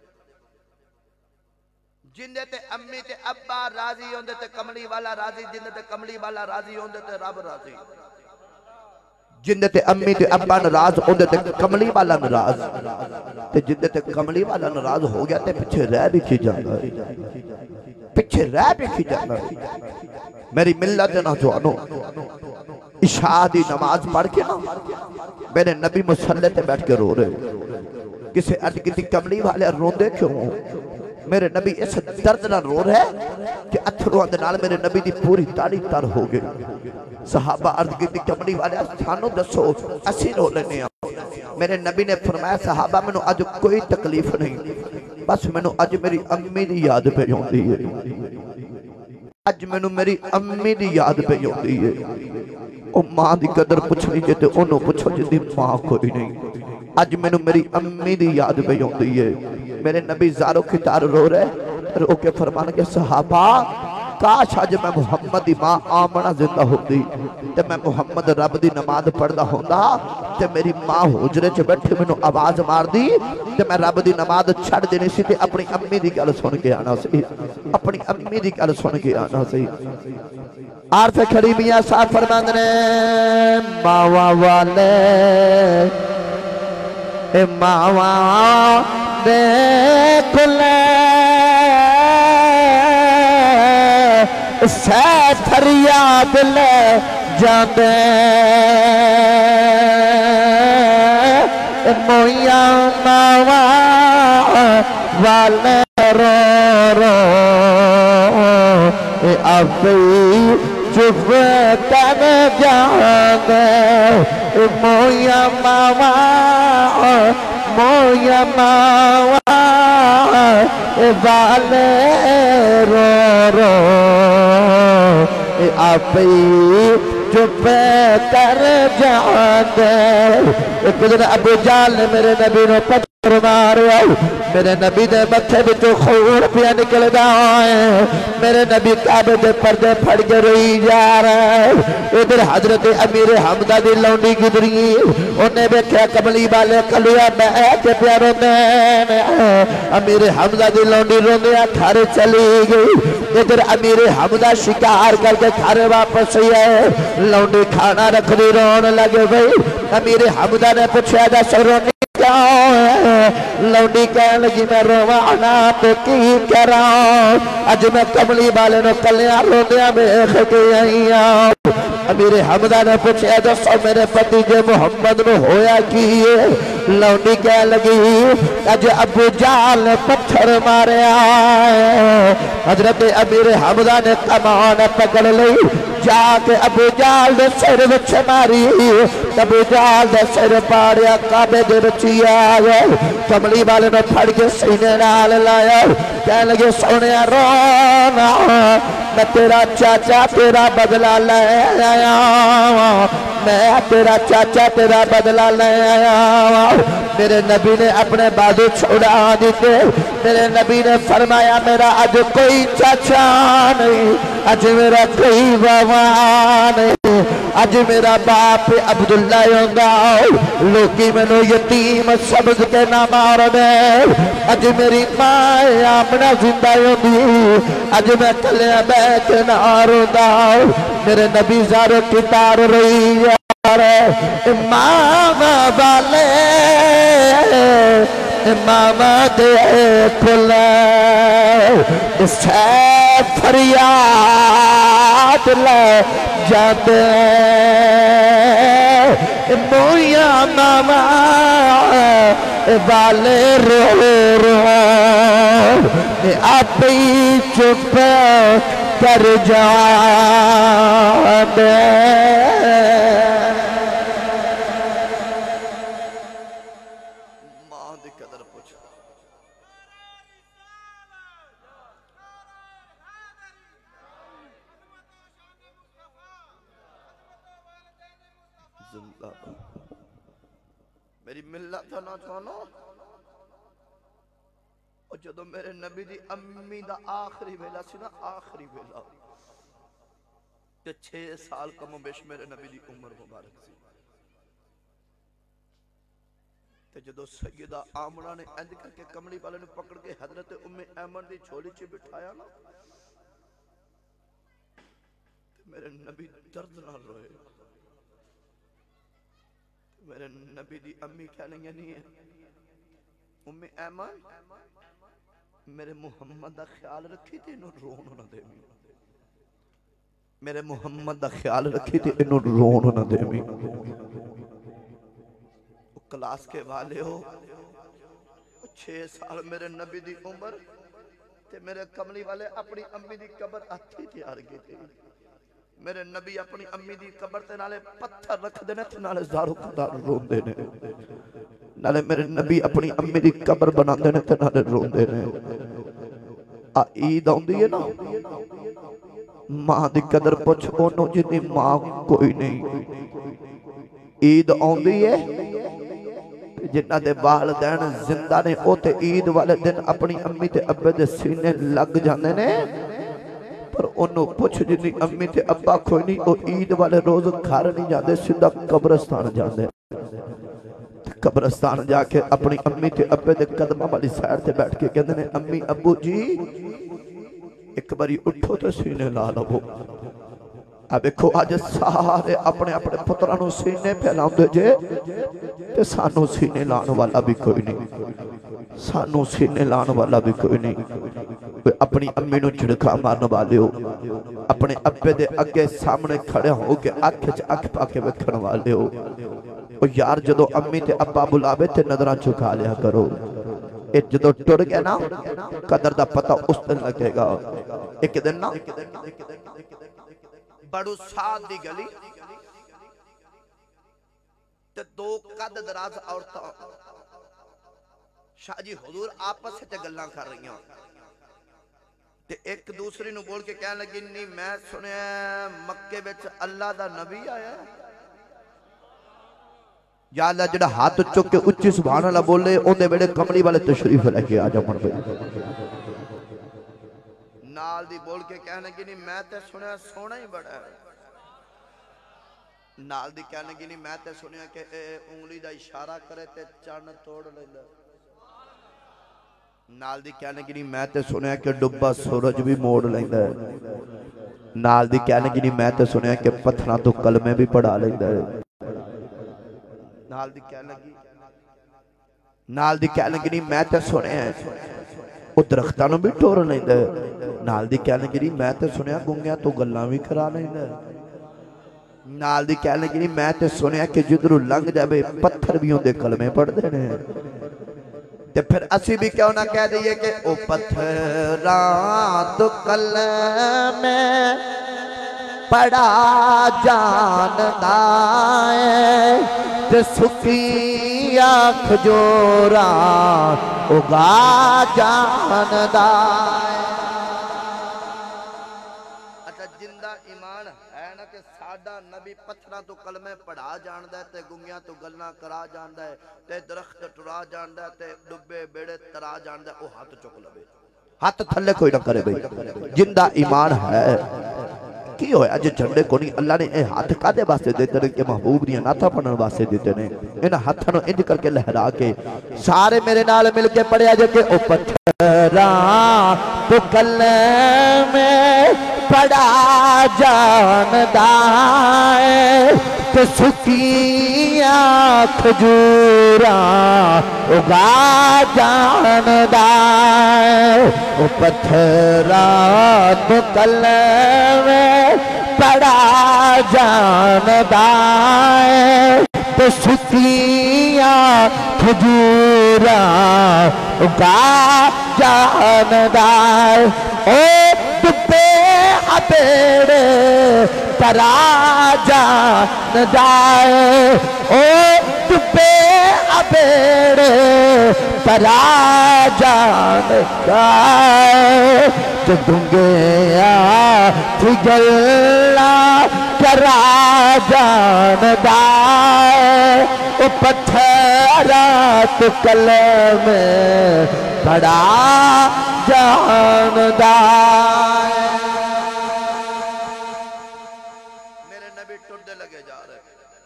जिंदे ते अम्मी ते अब्बा राजी होंदे ते कमली वाला राजी, जिंदे ते कमली वाला राजी होंदे ते रब राजी। जिंदे ते अम्मी ते अब्बा नाराज होंदे ते कमली वाला नाराज, ते जिंदे ते कमली वाला नाराज हो गया ते पिछे रह भी की जांदा, पिछे रह भी की जांदा। मेरी मिल्लत दे नौजवानों, इशा दी नमाज पढ़ के ना मेरे नबी मुसल्ले ते बैठ के रो रहे। किसे अर्ज की कमली वाले रोंदे क्यों? मेरे नबी इस दर्द नाल रो रहे कि अथरुआं दे नाल मेरे नबी दी पूरी दाढ़ी तर हो गई। सहाबा अर्ज की कमली वाले सानू दसो असी रो लेने आ। मेरे नबी ने फरमाया सहाबा मैनू अज कोई तकलीफ नहीं, बस मैनू अज मेरी अम्मी दी याद पे आउंदी है। अज मैनू मेरी अम्मी दी याद पे आउंदी है। ओ मां दी कदर पुछनी जे ते ओनू पुछो जिंदी मां कोई नहीं। अज मैनू मेरी अम्मी दी याद पे आउंदी है। मेरे नबी ज़ारो खितार रो रहे, रो के फरमान के सहाबा काश अज मैं मुहम्मद दी मां आमना जिंदा होती ते मैं मुहम्मद रब दी नमाज पढ़दा होंदा ते मेरी मां हुजरे च बैठी मैनू आवाज मार दी ते मैं रब दी नमाज छड़ देनी सी ते अपनी अम्मी दी गल सुन के आना सी, अपनी अम्मी दी गल सुन के आना सी। आरफ खड़ी मियां साहब फरमांदे ने मावा वाले ए मावा देख ले सै फरियाद ले जांदे मोया मावा वाले रो रो अभी चुप कर जांदे मोया मावा मोया मावा वाले रो रो आप चुप कर जाते। एक दिन अबू जाल ने मेरे नबी ने पत्थर मारा, मेरे नबी दे मथे विचों खून पिया निकल गया। मेरे नबी काबे दे पर्दे फड़ के रोई जा रहे। इधर हजरत अमीर हमदा दी लौंडी गुजरी, उन्हें वेख्या कमली वाले कलिया बह के प्या रोंदे ने। अमीर हमदा दी लौंडी रोंदिया घर चली गई। इधर अमीर हमदा शिकार करके घर वापस आए। लौंडी खाना रख दी रोन लगे भाई। अमीर हमदा ने पूछा दस रोनी लौंडी कह लगी मैं रोवा ना तो की करा। अज मैं कमली वाले नो कलिया रोंदिया वेख के आई आ। अमीर हमदा ने पूछा दसो मेरे पति जे मुहम्मद में होया की है। लौंडी कह लगी अज अबू जाल ने पत्थर मारिया। हजरत अमीर हमदा ने कमान पकड़ ली, जाके अबू जाल दे सिर विच मारी। अबू जाल दे सिर पाड़िया, काबे दे विच आ गए। कमली वाले ने फड़ के सीने नाल लाया, कह लगे सोने रोना मैं तेरा चाचा तेरा बदला ले आया। मैं तेरा चाचा तेरा बदला ले आया। मेरे नबी ने अपने बाजू छोड़ा दिते। मेरे नबी ने फरमाया मेरा आज कोई चाचा नहीं, आज मेरा कोई बाबा नहीं, आज मेरा बाप अब्दुल्ला होगा। लोकी मैनू यतीम समझ के ना मार दे। आज मेरी मां आमना जिंदा होगी, आज मैं कलिया बह के ना रोंदा। मेरे नबी ज़ारो की तार रही है मामा वाले मामा दे कुल फरियाद ले जाते मोया मामा वाले रो रो आप ही चुप कर जाते। मां दी कदर पुछ मेरी मिल्लत ना सुनो। और जदों मेरे नबी दी अम्मी दा आखिरी वेला सी ना, आखिरी वेला ते छे साल कमो बेश मेरे नबी दी उम्र मुबारक सी। ते जदों सैयदा आमना ने इंज करके कमली वाले ने पकड़ के हजरत उम्मे ऐमन दी झोली च बिठाया ना, मेरे नबी दर्द नाल रोए। मेरे नबी दी अम्मी कहने नहीं है उम्मे ऐमन मेरे मुहम्मद दा ख्याल रखी ते इन्हू रोन ना देवी। मेरे मुहम्मद दा ख्याल रखी ते इन्हू रोन ना देवी। क्लास के वाले हो छे साल मेरे नबी दी उम्र ते मेरे कमली वाले अपनी अम्मी दी कबर हथी तैयार की थी। मेरे नबी अपनी अम्मी दी कबर ते नाले पत्थर रख देने ते नाले ज़ारो खुदा रोंदे ने। नाले मेरे नबी अपनी अम्मी दी कबर बनांदे ने ते नाले रोंदे ने। आ ईद आउंदी है ना, मां दी कदर पुछ ओनू जिन्नी मां कोई नहीं। ईद आउंदी है जिन्ना दे वालिदैन जिंदा ने ओ ते ईद वाले दिन अपनी अम्मी ते अब्बे दे सीने लग जांदे ने। पर ओनू पुछ जिन्नी अम्मी ते अब्बा कोई नहीं, ओ ईद वाले रोज घर नहीं जाते, सीधा कब्रस्तान जाते। कब्रस्तान जाके अपनी अम्मी ते अब्बे दे कदमां वाली साइड ते बैठ के कहंदे ने अम्मी अब्बू जी एक बारी उठो तो सीने ला लवो। आ देखो अज सारे अपने अपने पुत्रां नूं सीने फैलाउंदे जे ते सानू सीने लाने वाला भी कोई नहीं, सानू सीने लाने वाला भी कोई नहीं। अपनी अम्मी नूं झिड़का मारन वाले हो, अपने अब्बे दे अगे सामने खड़े हो के अख च अख पा के वेखण वाले हो। ओ यार जदों अम्मी ते अब्बा बुलावे ते नजरां झुका लिया करो। ए जदों टुर गया ना कदर दा पता उस दिन लगेगा। एक दिन ना बड़ू साद दी गली ते दो कद दराज औरतां शाह जी हुजूर आपस च गल्लां कर रही। ते एक दूसरे नु बोल के कहने लगी नहीं मैं सुनिया मक्के विच अल्लाह दा नबी आया। या अल्लाह जेड़ा हाथ चुक के उच्ची सुभान अल्लाह बोले ओंदे वेले कमली वाले तशरीफ लेके आ जावन पे नाल दी बोल के कहने लगी नहीं मैं ते सुनिया सोना ही बड़ा है। नाल दी कहने लगी नहीं मैं ते सुनिया कि उंगली दा इशारा करे ते चन्न तोड़ लेंदा। नाल दी कहने की नहीं मैं ते सुनिया कि डुब्बा सूरज भी मोड़ लेंदा है। नाल दी कहने की नहीं मैं ते सुनिया कि पत्थरां तो कलमे भी पढ़ा लेंदा है। नाल दी कहने लगी नाल दी कहने की नहीं मैं ते सुनिया ओ दरख्तां नूं भी टोर लेंदा है। नाल दी कहने की नहीं मैं ते सुनिया गुंगियां तो गल्लां भी करा लेंदा है। नाल दी कहने की नहीं मैं ते सुनिया कि जिधरों लंघ जावे पत्थर भी उहदे कलमे पढ़दे ने। ते फिर असी भी क्यों ना कह दईए कि ओ पत्थरा तो कलमे पड़ा जानदा है ते सुखिया खजोरा उगा जानदा है। अच्छा जिंदा ईमान है ना कि साडा नबी पत्थरां तो कलमे पढ़ा जानदा है ते गुंगियां तो गल्लां करा जानदा है ते दरख्त टुरा जानदा है ते डुब्बे बेड़े तरा जानदा है। ओ हाथ चुक लवे हाथ थल्ले कोई ना करे भाई जिंदा ईमान है। की होया जे झंडे को नहीं अल्लाह ने ए हाथ कादे वास्ते देते ने कि महबूब दी नाता पढ़न वास्ते देते ने। इन हाथां नु इंज करके लहरा के सारे मेरे नाल मिल के पढ़िया जे कि ओ पत्थरा तो कलमे पड़ा जानदा है ते सुखिया खजूरा उगा जानदा है। ओ पत्थरा तो कलमे पड़ा जानदा है ते सुखिया खजूरा उगा जानदा है। ओ डुब्बे अबेड़े तरा जानदा है। ओ डुब्बे अबेड़े तरा जानदा है ते डूंघिया थी गल्ला करा जानदा है। ओ पत्थरा तो कलमे पड़ा जानदा है। मेरे नबी टुरदे लगे जा रहे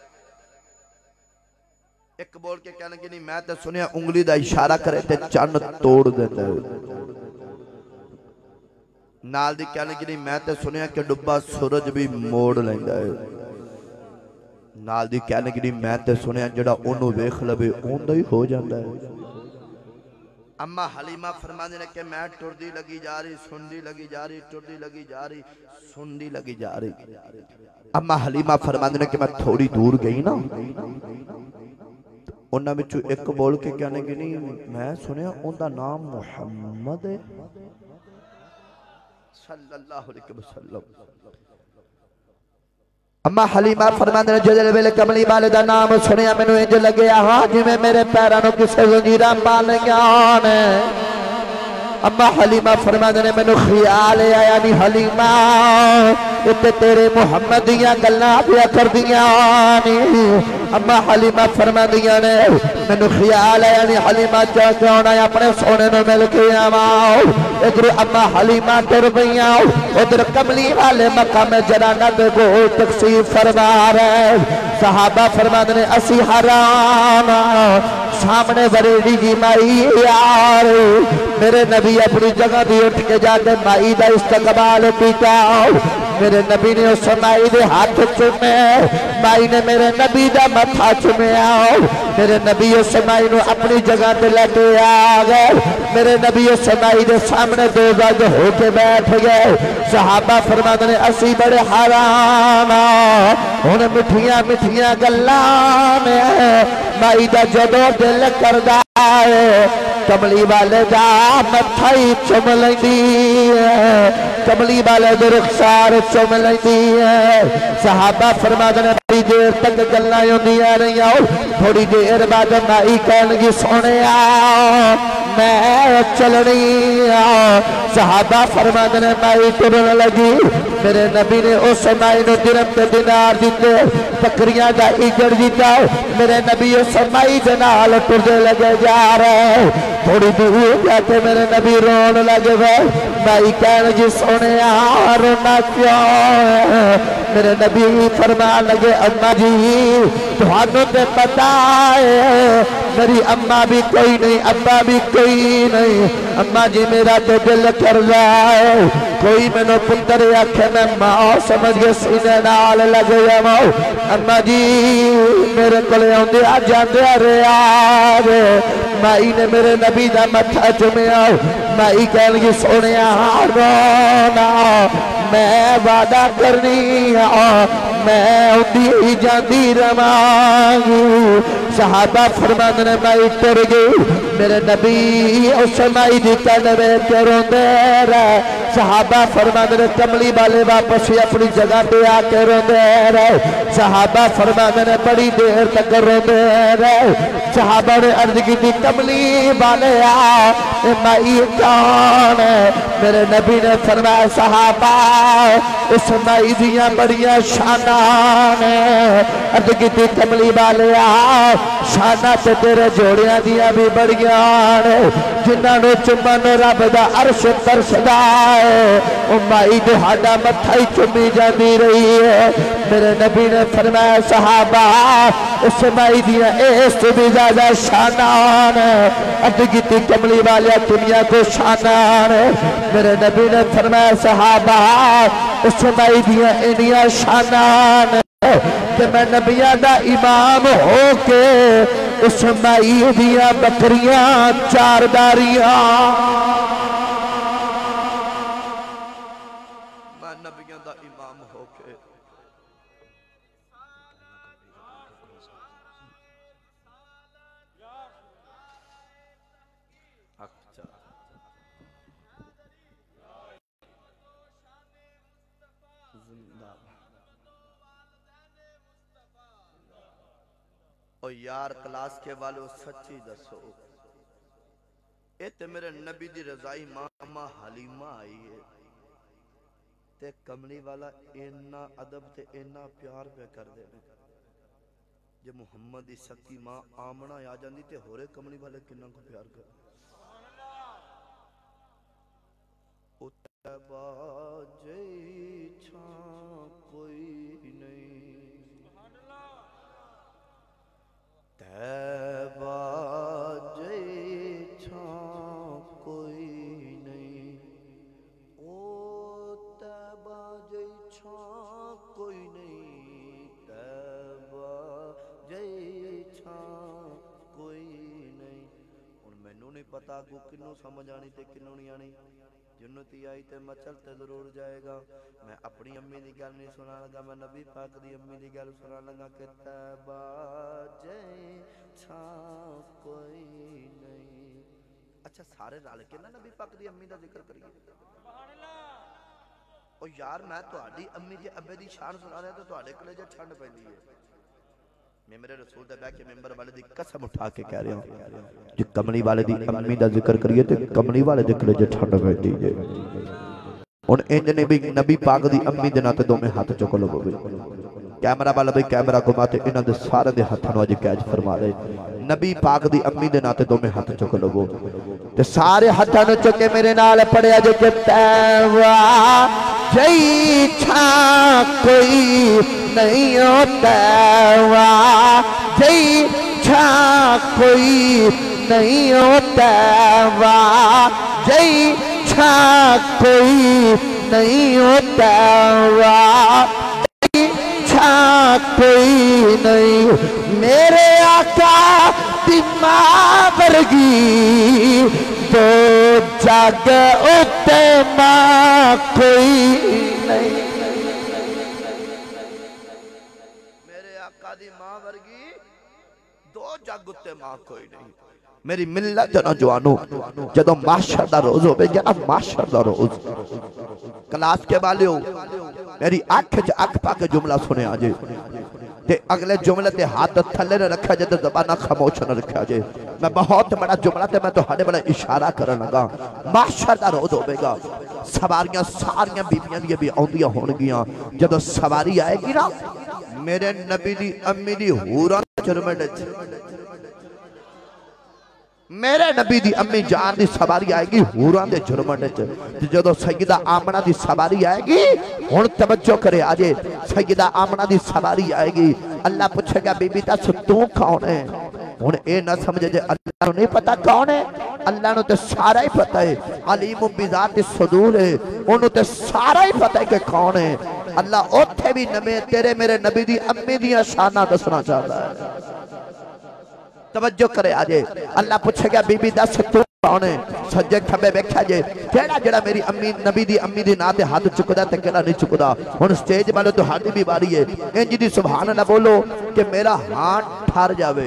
एक बोल के कहने की नहीं मैं तो सुनिया उंगली दा इशारा करे ते चन्न तोड़ देंदा है। नाल दी कहने की नहीं मैं तो सुनिया कि डुब्बा सूरज भी मोड़ लेंदा है। नाल दी कहने की नहीं मैं तो सुनिया जेड़ा ओनू वेख लवे ओंदा ही हो जांदा है। अम्मा हलीमा फरमाने ने कि मैं टुरदी लगी जा रही सुनदी लगी जा रही टुरदी लगी जा रही सुनदी लगी जा रही। अम्मा हलीमा फरमाने ने कि मैं थोड़ी दूर गई ना उन्हां विचों एक बोल के कहने की नहीं मैं सुनिया उनका नाम मुहम्मद है सल्लल्लाहु अलैहि वसल्लम। अम्मा हलीमा फरमांदे ने जिस वेले कमली वाले दा नाम सुनिया मैनू इंज लगे हाँ जिवें मेरे पैरां नूं किसे जंजीरां पा लईआं ने। अम्मा हलीमा फरमांदे ने मैनू ख्याल आया नी हलीमा इत्ते तेरे मुहम्मद दियां गल्लां पिया करदियां नी। अम्मा हलीमा फरमांदियां ने मैनू ख्याल आया नी हलीमा चा क्यों ना अपने सोने नूं मिल के आवां। इधर अम्मा हलीमा टुर पईयां उधर कमली वाले मकाम जराना दे गोल तकसीर फरमा रहे। सहाबा फरमांदे ने असी हराम सामने बरेड़ी की माई यार मेरे नबी अपनी जगह भी उठ के जाके माई का इस्तकबाल कीता। मेरे नबी ने उस माई के हाथ चूमे माई ने मेरे नबी का मथा चूमिया। मेरे नबी उस माई ने अपनी जगह पे लेके आ गए। मेरे नबी उस माई के सामने दो गज होके बैठ गए। सहाबा फरमाते ने असी बड़े हराम हुण मिठिया मिठिया गल्लां में माई का जदों दिल करदा है कमली वाले दा मथा ही चुम लैंदी है कमली वाले दे रुखसार चुम लैंदी है। सहाबा फरमाते ने बड़ी देर तक गल्लां होंदियां रहियां। थोड़ी देर बाद माई कहणगी सोहणिया मैं चलनी सहाबा फरमाते ने माई टुरन लगी मेरे नबी ने उस माई ने दिरहम ते दिनार दिते बकरियां का इजड़ दिता मेरे नबी उस माई दे नाल टुरदे लगे जा रहे थोड़ी दूर जाके मेरे नबी रोन लगे माई कहन जी सोने रोना क्यों मेरे नबी फरमान लगे अम्मा जी तुहानू ते पता है मेरी अम्मा भी कोई नहीं अब्बा भी कोई नहीं अम्मा जी मेरा तो दिल कर रहा है कोई मैंने पुत्र आखे मैं मां समझ के सीने नाल लग जावा अम्मा जी मेरे को आंदे आ जांदे रहा माई ने मेरे नबी का मत्था चुमिया माई कह लगी सोने रोना मैं वादा करनी मैं उठी जाती रवांगी सहाबा फरमाते ने माई तुर गई मेरे नबी उस माई की कदम के रोंदे रहे सहाबा फरमाते ने कमली वाले वापस अपनी जगह पे आके रोंदे रहे सहाबा फरमाते ने बड़ी देर तक रोंदे रहे सहाबा ने अर्ज की कमली वाले आ माई कौन है मेरे नबी ने फरमाया सहाबा उस माई दियां बड़ियां शाना ने अर्ज की कमली वाले आ शाना ते तेरे जोड़ियां दियां भी बड़ियां ने जिन्होंने चुम्बन रब दा अर्श तरसदा है माई तुहाडा मत्था ही चुमी जाती रही है मेरे नबी ने फरमाया सहाबा उस माई दियां इस भी ज्यादा शाना ने अर्ज की कमली वाले दुनिया को शाना ने मेरे नबी ने फरमाया सहाबा उस माई दियां इनियां शाना ने कि मैं नबिया दा इमाम हो के उस माई दियां बकरियां चारदारियां मैं नबिया दा इमाम हो के ओ यार क्लास के वालों सच्ची दसो ए मेरे नबी दी रजाई मामा हलीमा आई है ते कमली वाला इन्ना अदब ते इन्ना प्यार पे कर दे जे मुहम्मद दी सकी मां आमना आ जाती ते होरे कमली वाले किन्ना को प्यार कर उतबा जई छा कोई नहीं तैबा जई छा कोई नहीं ओ तैबा जई छा कोई नहीं तैबा जई छा कोई नहीं हुण मैनू नहीं पता को किन्नू समझ आनी ते किन्नू नहीं आनी जिन्नती आई ते मचल ते जरूर जाएगा मैं अपनी अम्मी की गल नहीं सुना लगा मैं नबी पाक दी अम्मी की गल सुना लगा कि तैबा जई छा कोई नहीं अच्छा सारे रल के ना नबी पाक दी अम्मी का जिक्र करिए ओ यार मैं तुहाडी अम्मी जे अब्बे दी शान सुना रहा तो तुहाडे कलेजे ठंड पैंदी है मैं मेरे रसूल दे बैठ के मेंबर वाले दी कसम उठा के कह रहा हूं जे कमली वाले दी अम्मी दा जिक्र करिए ते कमली वाले दे कलेजे ठंड पैंदी है हुण इंज ने भी नबी पाक दी अम्मी दे नाते दोवें हाथ चुक लवो कैमरा वाला भाई कैमरा घुमा ते इन्हां दे सारे दे हत्थां नूं अज कैच फरमा ले नबी पाक दी अम्मी दे नाते दोवें हाथ चुक लवो ते सारे हत्थां नूं चुक के मेरे नाल पढ़िया जे कि तैबा जई छा कोई नहीं होता जई छा कोई नहीं होता जई छा कोई नहीं होता जई छा कोई नहीं मेरे आका दी मां वर्गी तो जग उत्ते मां कोई नहीं दो जग उत्ते मां कोई नहीं मेरी मिल्लत नौजवानों जदों माशर दा रोज होवे जरा माशर दा रोज क्लास के वाले हो मेरी अख च अख पा के जुमला सुने आजे ते अगले जुमले ते हाथ थले न रखा जाए तो ज़बान खामोश न रखा जाए। मैं बहुत बड़ा जुमला ते मैं तुहाडे बड़ा इशारा करन लगा। महशर दा रोज़ होवेगा, सवारियां सारियां बीबियां दी भी आउंदियां होणगियां। जदों सवारी आएगी ना मेरे नबी दी अम्मी दी हूरां चरमट मेरे नबी दी अम्मी जान दी सवारी आएगी हूरां दे जुर्मट च। जदों सैयदा आमना दी सवारी आएगी, हुण तवज्जो करे आजे, सैयदा आमना दी सवारी आएगी, अल्लाह पूछेगा बीबी दस तू कौन है। हुण ए ना समझे जे अल्लाह नूं नहीं पता कौन है, अल्लाह नूं ते सारा ही पता है। अलीम बिज़ाति सुदूर है, उन्होंने ते सारा ही पता है कि कौन है। अल्लाह ओथे भी नमे तेरे मेरे नबी दी अम्मी दी शाना दसना चाहता है। तवज्जो करे आजे, अल्लाह पूछेगा बीबी दस तू कौन है। सज्जे खब्बे वेख्या जे केड़ा जेड़ा मेरी अम्मी नबी दी अम्मी दी नां ते हाथ चुकदा ते केड़ा नहीं चुकदा। हुण स्टेज वाले तुहाडी भी बारी है, इंज दी सुभान अल्लाह बोलो कि मेरा हाथ ठर जावे।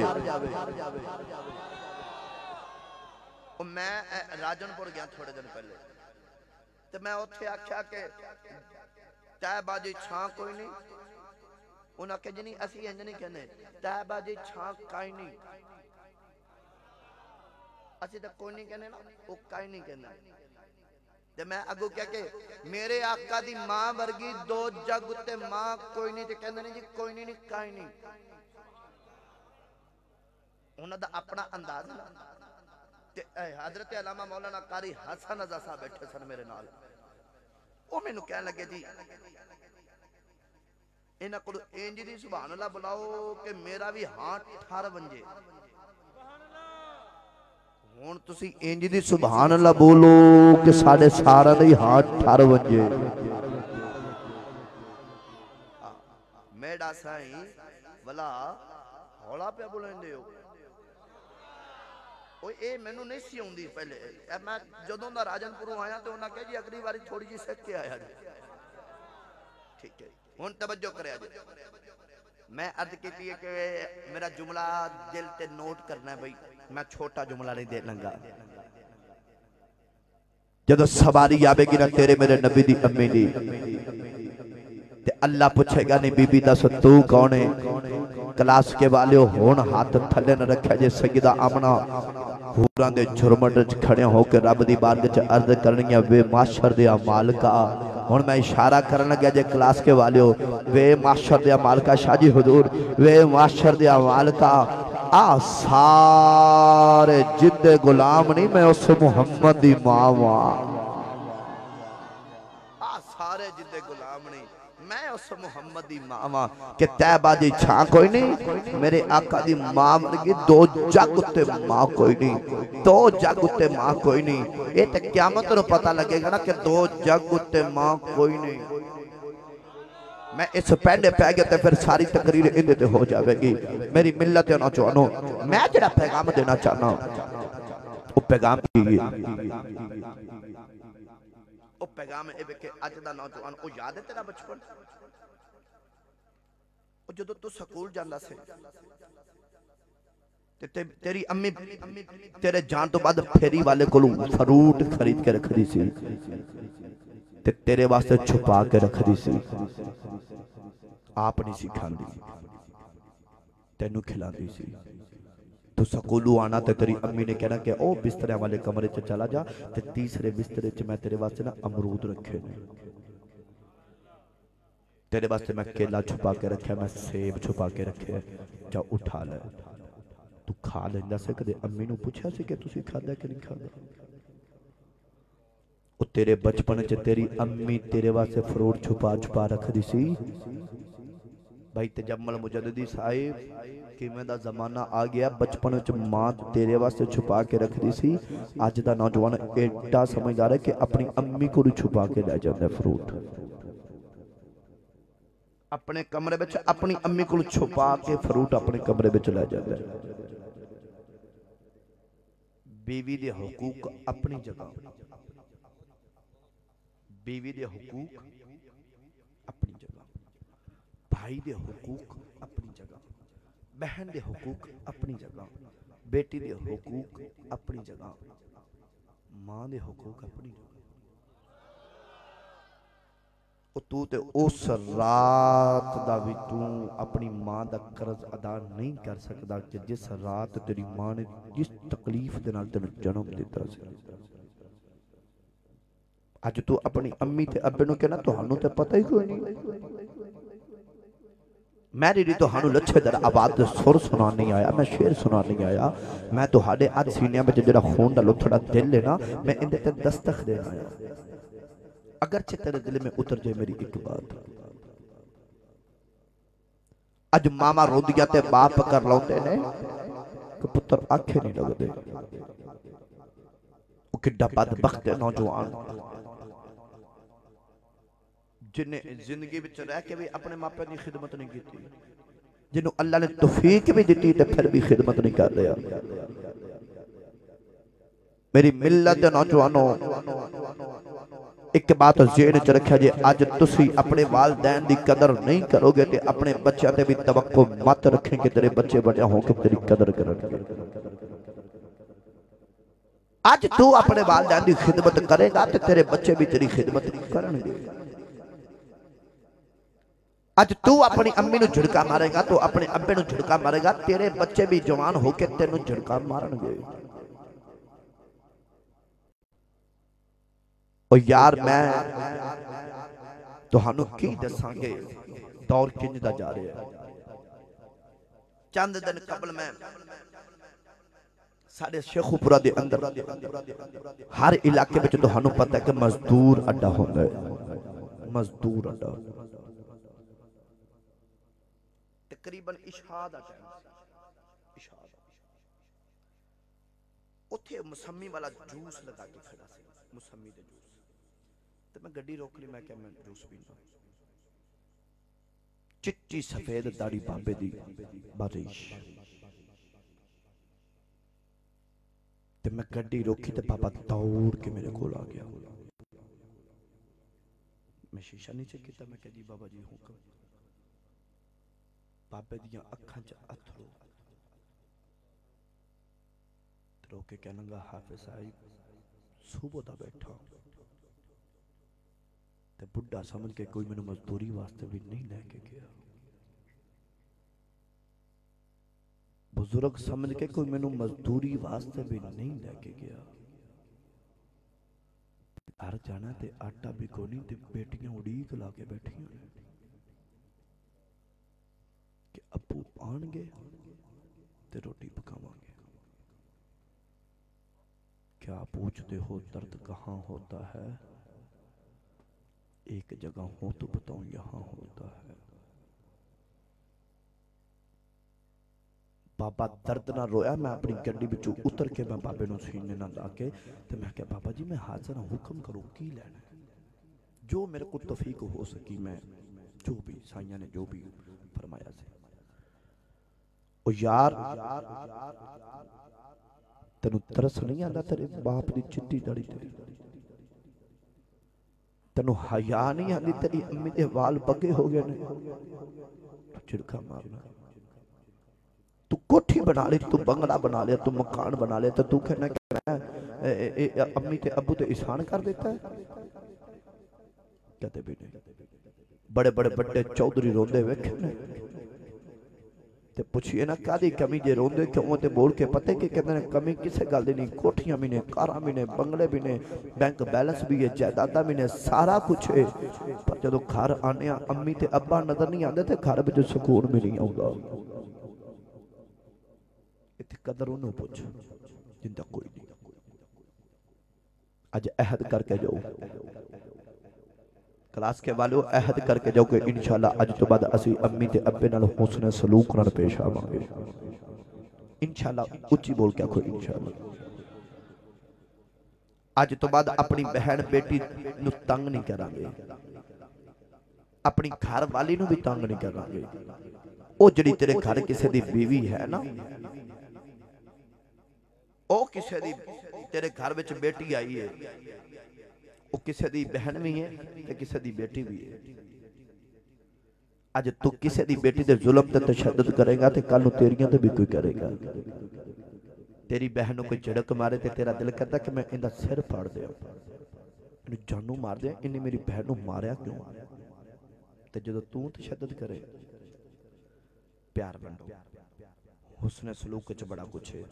मैं राजनपुर गया थोड़े दिन पहले, तो मैं उत्थे आख्या कि तै बाजी छां कोई नहीं। उन्हें आख्या जी नहीं असी इंज नहीं कहने, तै बाजी छां काई नहीं, असी तो कोई नहीं कहने ना, वो काई नहीं कहना। ते मैं अगू क्या के मेरे आका दी मां वर्गी दो जग उत्ते मां कोई नहीं, ते कहंदे नहीं जी कोई नहीं, नहीं काई नहीं। उन्हां दा अपना अंदाज ना। ते हजरत अल्लामा मौलाना कारी हसन रज़ा साहब बैठे सन मेरे नाल, वो मैनू कहन लगे जी इन्हां कोल इंज दी सुभान अल्लाह बुलाओ कि मेरा भी हाथ ठर वंजे। हुण तुसी इंज दी सुभान अल्लाह बोलो कि साडे सारा दे हाथ ठर वंजे। मेरा साईं भला हौला पे बोलंदे हो। ओए ए मैनू नहीं सी आउंदी पहले, मैं जदों दा राजनपुरों आया तो उन्हां कहा जी अगली बारी थोड़ी जी सीख के आया जी। ठीक है हुण तवज्जो करे जी, मैं अर्ज की है कि मेरा जुमला दिल ते नोट करना है भाई, मैं छोटा जुमला नहीं दे लंगा। जदों सवारी आवेगी ना तेरे मेरे नबी दी अम्मी दी, ते अल्लाह पूछेगा नहीं बीबी दस तू कौन है। क्लास के वाले हुण हाथ थले न रखा जे। सैयदा आमना हूरां दे झुरमट च खड़े होकर रब दी बारगाह च अर्ज करनी वे माशर दे मालिका। हुण मैं इशारा करन लगा जे क्लास के वाले वे माशर दे मालिका शाह जी हुजूर, वे माशर दे मालिका आ सारे जिद्दे गुलाम नहीं, मैं उस मुहम्मद दी मां वां। आ सारे जिद्दे गुलाम नहीं, मैं उस मुहम्मद दी मां वां कि तै बाजी छां कोई नहीं, मेरे आका दी मां वर्गी दो जग उत्ते मां कोई नहीं, दो जग उत्ते मां कोई नहीं। ये ते क़यामत नूं पता लगेगा ना कि दो जग उत्ते मां कोई नहीं। मैं इस पैंडे पै गया तो फिर सारी तकरीर इहदे ते हो जाएगी। मेरी मिलत ना चाहनो, मैं जेड़ा पैगाम देना चाहना वो पैगाम की वो पैगाम ए कि अज दा नौजवान ओ याद है तेरा बचपन, ओ जदों तू स्कूल जांदा सी ते ते तेरी अम्मी तेरे जान तो बाद फेरी वाले कोलों फ्रूट खरीद के रखदी सी ते तेरे वास्ते छुपा के रखदी सी। आप नहीं सी खांदी, तेनू खिलांदी सी। तू स्कूलों आना तो तेरी अम्मी ने कहना कि ओ बिस्तरे वाले कमरे च चला जा, ते तीसरे बिस्तरे च मैं तेरे वास्ते ना अमरूद रखे ने, तेरे वास्ते मैं केला छुपा के रखे, मैं सेब छुपा के रखे, जा उठा ले तू खा लेंदा से। कदे अम्मी नू पूछया सी कि तुसी खादा कि नहीं खादा। ओ तेरे बचपन च तेरी अम्मी तेरे वास्ते फ्रूट छुपा छुपा रखदी सी। भाई तजम्मल मुजद्दिदी साहिब किवें दा जमाना आ गया, बचपन च मां तेरे वास्ते छुपा के रखदी सी। अज दा नौजवान एडा समझदार है कि अपनी अम्मी को छुपा के लै जांदा फ्रूट, अपने कमरे विच अपनी अम्मी को छुपा के फ्रूट अपने कमरे विच लै जांदा। बीवी दे हुकूक अपनी जगह, बीवी दे हुकूक अपनी जगह, भाई दे हुकूक अपनी जगह, बहन दे हुकूक अपनी जगह, बेटी दे हुकूक अपनी जगह, मां दे हुकूक अपनी जगह। तू ते उस रात दा भी तू अपनी मां दा कर्ज अदा नहीं कर सकदा कि जिस रात तेरी मां ने जिस तकलीफ दे नाल तैनूं जन्म दिता सी। अज तू अपनी अम्मी ते अब्बे नूं कहना तुहानूं ते पता ही कोई नहीं। मैं री तुहानूं लच्छेदार आवाज़ दे सुर सुनान नहीं आया, मैं शेर सुनान नहीं आया। मैं तुहाडे अज सीनियां विच जिहड़ा खून दा लुथड़ा दिल है ना, मैं इहदे ते दस्तक देना आया। अगरचे तेरे दिल में उतर जाए मेरी एक बात। अज मामा रोंदिया ते बाप कर लाउंदे ने कि पुत्र आखे नहीं लगदे। ओ किड्डा बदबख्त है नौजवान जिन्हें जिंदगी विच रह के भी अपने मापिਆਂ की खिदमत नहीं की, जिन्हों अल्लाह ने तौफीक भी दी ते फिर भी खिदमत नहीं कर रहा। मेरी मिल्लत दे नौजवानों एक बात ज़हन च रखिया जे अज तुसी अपने वालदैन की कदर नहीं करोगे तो अपने बच्चों ते भी तवक्को मत रखेंगे तेरे बच्चे बड़े होकर तेरी कदर करेंगे। अज तू अपने वालदैन की खिदमत करेगा तो तेरे बच्चे भी तेरी खिदमत करेंगे। अज तू अपनी अम्मी नूं झिड़का मारेगा तो अपने अब्बे नूं झिड़का मारेगा, तेरे बच्चे भी जवान होकर तेनूं झिड़का मारनगे। ओ यार मैं तुहानू की दसांगे दौर किंज दा जा रहा है। चंद दिन कबल मैं साडे शेखुपुरा दे अंदर हर इलाके में तुहानू पता है कि मजदूर अड्डा होंदा है। मजदूर अड्डा तकरीबन इशा दा टाइम इशा उथे मौसमी वाला जूस लगा के खड़ा सी, मौसमी दे जूस। तो मैं गड्डी रोक ली, मैं क्या मैं जूस पीना। चिट्टी सफेद दाढ़ी बाबे दी बारिश ते मैं गड्डी रोकी तो बाबा दौड़ के मेरे को आ गया। मैं शीशा नीचे किया, मैं कह जी बाबा जी हुक्म। बाबे दियां अखां च अथरू रोके कहने लगा हाफिज साहिब सुबह दा बैठा ते बुढ़ा समझ के कोई मैनू मजदूरी वास्ते भी नहीं लैके गया। बुजुर्ग समझ के कोई मैनू मजदूरी वास्ते भी नहीं लैके गया। घर जाना ते आटा भी कोनी ते बेटियां उड़ीक ला के बैठियां कि अबू आणगे ते रोटी पकावांगे। क्या पूछते हो दर्द कहाँ होता है? एक जगह हो तो बताऊं यहां होता है। बाबा दर्द ना रोया। मैं अपनी गड्डी विचों उतर के मैं बाबे नूं सीने ना ला के ते मैं क्या बाबा जी मैं हाजिर हां, हुक्म करो की लेना जो मेरे को तौफीक हो सकी। मैं जो भी साइयां ने जो भी फरमाया से ओ यार तेनू तरस नहीं आंदा तेरे बाप दी चिट्टी दाढ़ी ते? तेनू हया नहीं आंदी तेरी अम्मी दे वाल पगे हो गए ने? चिड़का मारना। तू कोठी बना ली, तू बंगला बना लिया, तू मकान बना लिया, तो तू कहना कहना अम्मी ते अबू ते एहसान कर देता है? कहते भी नहीं। बड़े बड़े बड़े चौधरी रोंदे वेखे ने ते पूछिए ना कादी कमी जे रोंदे क्यों ते बोल के पता कि कहते हैं कमी किसे गल दी नहीं। कोठियां भी ने, कारां भी ने, बंगले भी ने, बैंक बैलेंस भी है, जायदादा भी ने, सारा कुछ है। पर जदों घर आने अम्मी ते अब्बा नजर नहीं आते तो घर में सुकून भी नहीं आता। इत्थे कदर उन्होंने पूछ जिंदा कोई नहीं। अज अहद करके जाओ क्लास के वालों, अहद करके जाओ कि इंशाअल्लाह अज तो बाद असी अम्मी ते अब्बे नाल हुस्न सलूक नाल पेश आवांगे इंशाअल्लाह। उच्ची बोल के आखो इंशाअल्लाह। अज तो बाद अपनी बहन बेटी नू तंग नहीं करांगे, अपनी घर वाली नू भी तंग नहीं करांगे। ओ जिहड़ी तेरे घर किसी दी बीवी है ना, ओ किसी दी तेरे घर विच बेटी आई है, वो किसी दी बहन भी है ते किसी दी बेटी भी है। अज तू किसी दी बेटी दे जुल्म ते तशद्दुद करेगा तो कल तेरियां ते भी कोई करेगा। तेरी बहन को कोई झड़क मारे तो तेरा दिल करता कि मैं इनका सिर फाड़ दिया, जानू मार दिया। इन्हें मेरी बहन को मारिया क्यों? ते जदों तू तशद्दुद करे प्यार वंडो हुस्न सलूक च बड़ा कुछ है।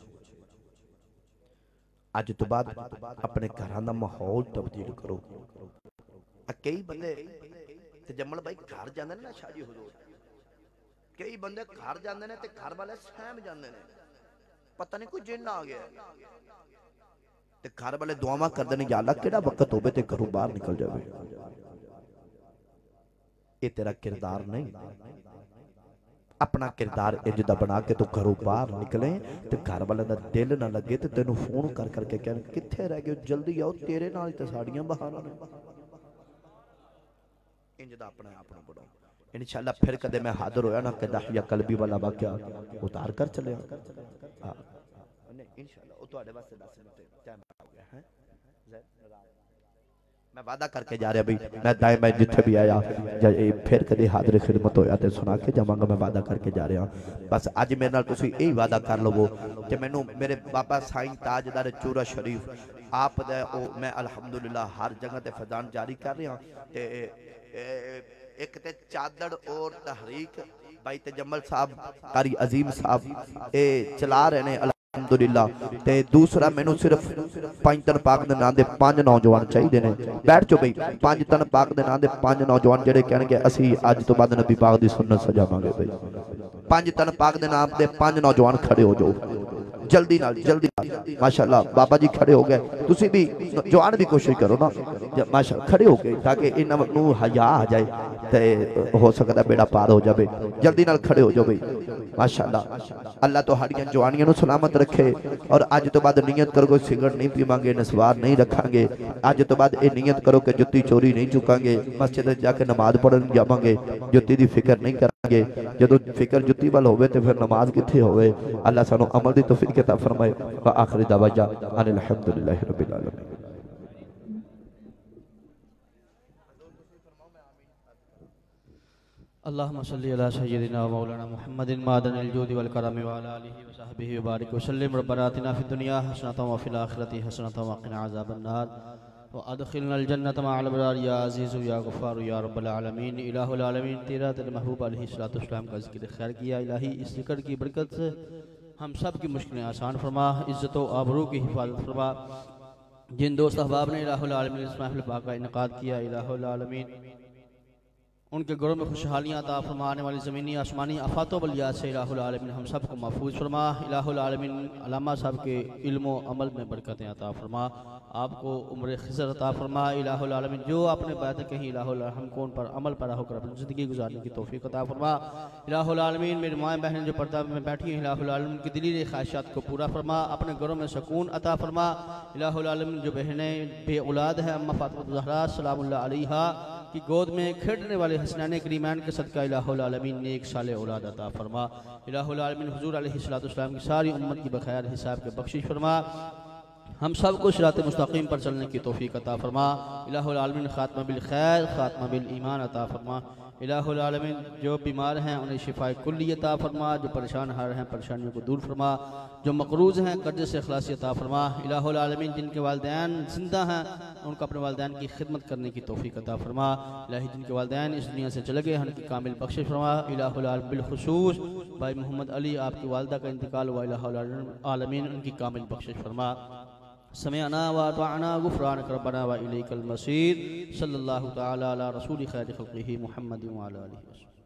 अज तो बाद अपने घरां दा माहौल तब्दील करो। कई बंदे ते जम्मल भाई घर जांदे ने ना शाजी हुजूर, कई बंदे घर जांदे ने ते घर वाले सहम जांदे ने, पता नहीं कोई जिन्न आ गया ते घर वाले दुआवां करदे ने या अल्लाह केड़ा वक्त होवे ते घरों बाहर निकल जावे। ये तेरा किरदार नहीं। अपना किरदार इंज दा बना के तू घरों बाहर निकले ते घर वाले दा दिल ना लगे ते तेनू फोन कर करके कहन कित्थे रह गए, जल्दी आओ, तेरे नाल ते साड़ियां बहाना ने। इंज दा अपने आप नूं बढ़ाओ। इंशाअल्लाह फिर कदे मैं हाजिर होया ना कदा या कलबी वाला वाकया उतार कर चले हां इंशाअल्लाह ओ तुहाडे वास्ते दस मिनट टाइम हो गया है। मैं वादा करके जा रहा भाई मैं दाए मैं जिथे भी आया फिर कदे हाजिर खिदमत होया ते सुना के जावांगा। मैं वादा करके जा रहा बस अज मेरे नाल तुसीं यही वादा कर लवो कि मैनू मेरे बाबा साईं ताजदार चूरा शरीफ आप दा ओ मैं अल्हम्दुलिल्लाह हर जगह ते फैजान जारी कर रहा ते एक ते चादर और तहरीक भाई तजम्मल साहब कारी अजीम साहब ए चला रहे ने अल्हम्दुलिल्लाह ते दूसरा मैनू सिर्फ पांच तन पाक दे नाम दे पांच नौजवान चाहिए ने। बैठ जाओ भाई, पांच तन पाक दे नाम दे पांच नौजवान जेडे कहणगे असी अज तो बाद नबी पाक दी सुन्नत सजावांगे। भाई पांच तन पाक दे नाम दे पांच नौजवान खड़े हो जाओ जल्दी नाल जल्दी नाल। माशाअल्लाह बाबा जी खड़े हो गए, तुसी भी जवान भी कोशिश करो ना माशाअल्लाह खड़े हो गए ताकि इन्हां नूं हया आ जाए ते हो सकदा बेड़ा पार हो जाए। जल्दी नाल खड़े हो जाओ भाई माशाअल्लाह। अल्लाह तो हड़ियां जवानियां नूं सलामत रखे और अज तो बाद नियत करो कोई सिगरेट नहीं पीवांगे, नसवार नहीं रखांगे। अज तो बाद ये नियत करो कि जुत्ती चोरी नहीं चुकांगे, मस्जिद जाके नमाज पढ़न जावांगे, जुत्ती दी फिक्र नहीं करांगे। जदों फिक्र जुत्ती वाल होवे ते फिर नमाज कित्थे होवे। अल्लाह सानू अमल दी तौफीक अता फरमाए। व आखिरी दावा अनिल हम्दुलिल्लाहि रब्बिल आलमीन। अल्लाहुम्मा सल्ली अला सय्यिदिना व मौलाना मुहम्मदिन मादनिल जूदि वल करमी व अला आलिहि व सहबिहि व बारिक व सल्लिम। रब्बना आतिना फिद दुनिया हसनतन व फिल आखिरति हसनतन व क़िना अज़ाबन नार व अदखिलनल जन्नत मअल अबरार या अज़ीज़ु या गफ़्फ़ार या रब्बल आलमीन। इलाहुल आलमीन तेरा तेरे महबूब अलैहिस्सलातु वस्सलाम का ज़िक्र खैर किया। इलाही इस ज़िक्र की बरकत से हम सब की मुश्किलें आसान फरमा, इज़्ज़त व आबरू की हिफाजत फरमा। जिन दोस्त अहबाब ने इलाहुल आलमीन इस महफ़िल पाक का इनकाद किया, इलाहुल आलमीन उनके घरों में खुशहालियाँ अता फरमा, आने वाली ज़मीनी आसमानी आफातों बलियात से इलाहुल आलमीन हम सब को महफूज फरमा। इलाहुल आलमीन अल्लामा साहब के इल्म व अमल में बरकतें अता फरमा, आपको उम्र खिज़र अता फरमा। इलाहुल आलमीन जो आपने बातें कही इलाहुल हम को उन पर अमल पर होकर अपनी ज़िंदगी गुजारने की तौफीक अता फरमा। इलाहुल आलमीन मेरी माएँ बहनें जो पर्दा में बैठी हैं इलाहुल आलमीन की दिली ख्वाहिशात को पूरा फरमा, अपने घरों में सुकून अता फरमा। इलाहुल आलमीन जो बहनें बे औलाद हैं अम्मा फातिमा ज़हरा सलामुल्लाह अलैहा की गोद में खेड़ने वाले हसनैन करीमैन के सदका इलाहुल आलमीन ने एक साले औलाद अता फरमा। इलाहुल आलमीन हुजूर अलैहिस्सलातु वस्सलाम की सारी उम्मत की बखैर हिसाब के बख्शिश फरमा। हम सब को सिरात मुस्तकीम पर चलने की तौफीक अता फरमा। इलाहुल आलमीन खात्मा बिल खैर खात्मा बिल ईमान अता फरमा। इलाहुल आलमीन जो बीमार हैं उन्हें शिफाए कुल्ली अता फरमा, जो परेशान हार हैं परेशानियों को दूर फरमा, जो मकरूज हैं कर्ज से खलासी अता फरमा। इलाहुल आलमीन जिनके वालिदैन जिंदा हैं उनको अपने वालिदैन की खिदमत करने की तौफीक अता फरमा। इलाही जिनके वालिदैन इस दुनिया से चले गए उनकी कामिल बख्शिश फरमा। इलाहुल आलमीन बिलखुसूस भाई मोहम्मद अली आपकी वालदा का इंतकाल हुआ, इलाहुल आलमीन उनकी कामिल बख्शिश फरमा। समिअना व अतअना गुफ़रानक रब्बना व इलैकल मसीर। सल्लल्लाहु तआला अला रसूलि खैरि खल्क़िही मुहम्मद व अला आलिहि वसल्लम।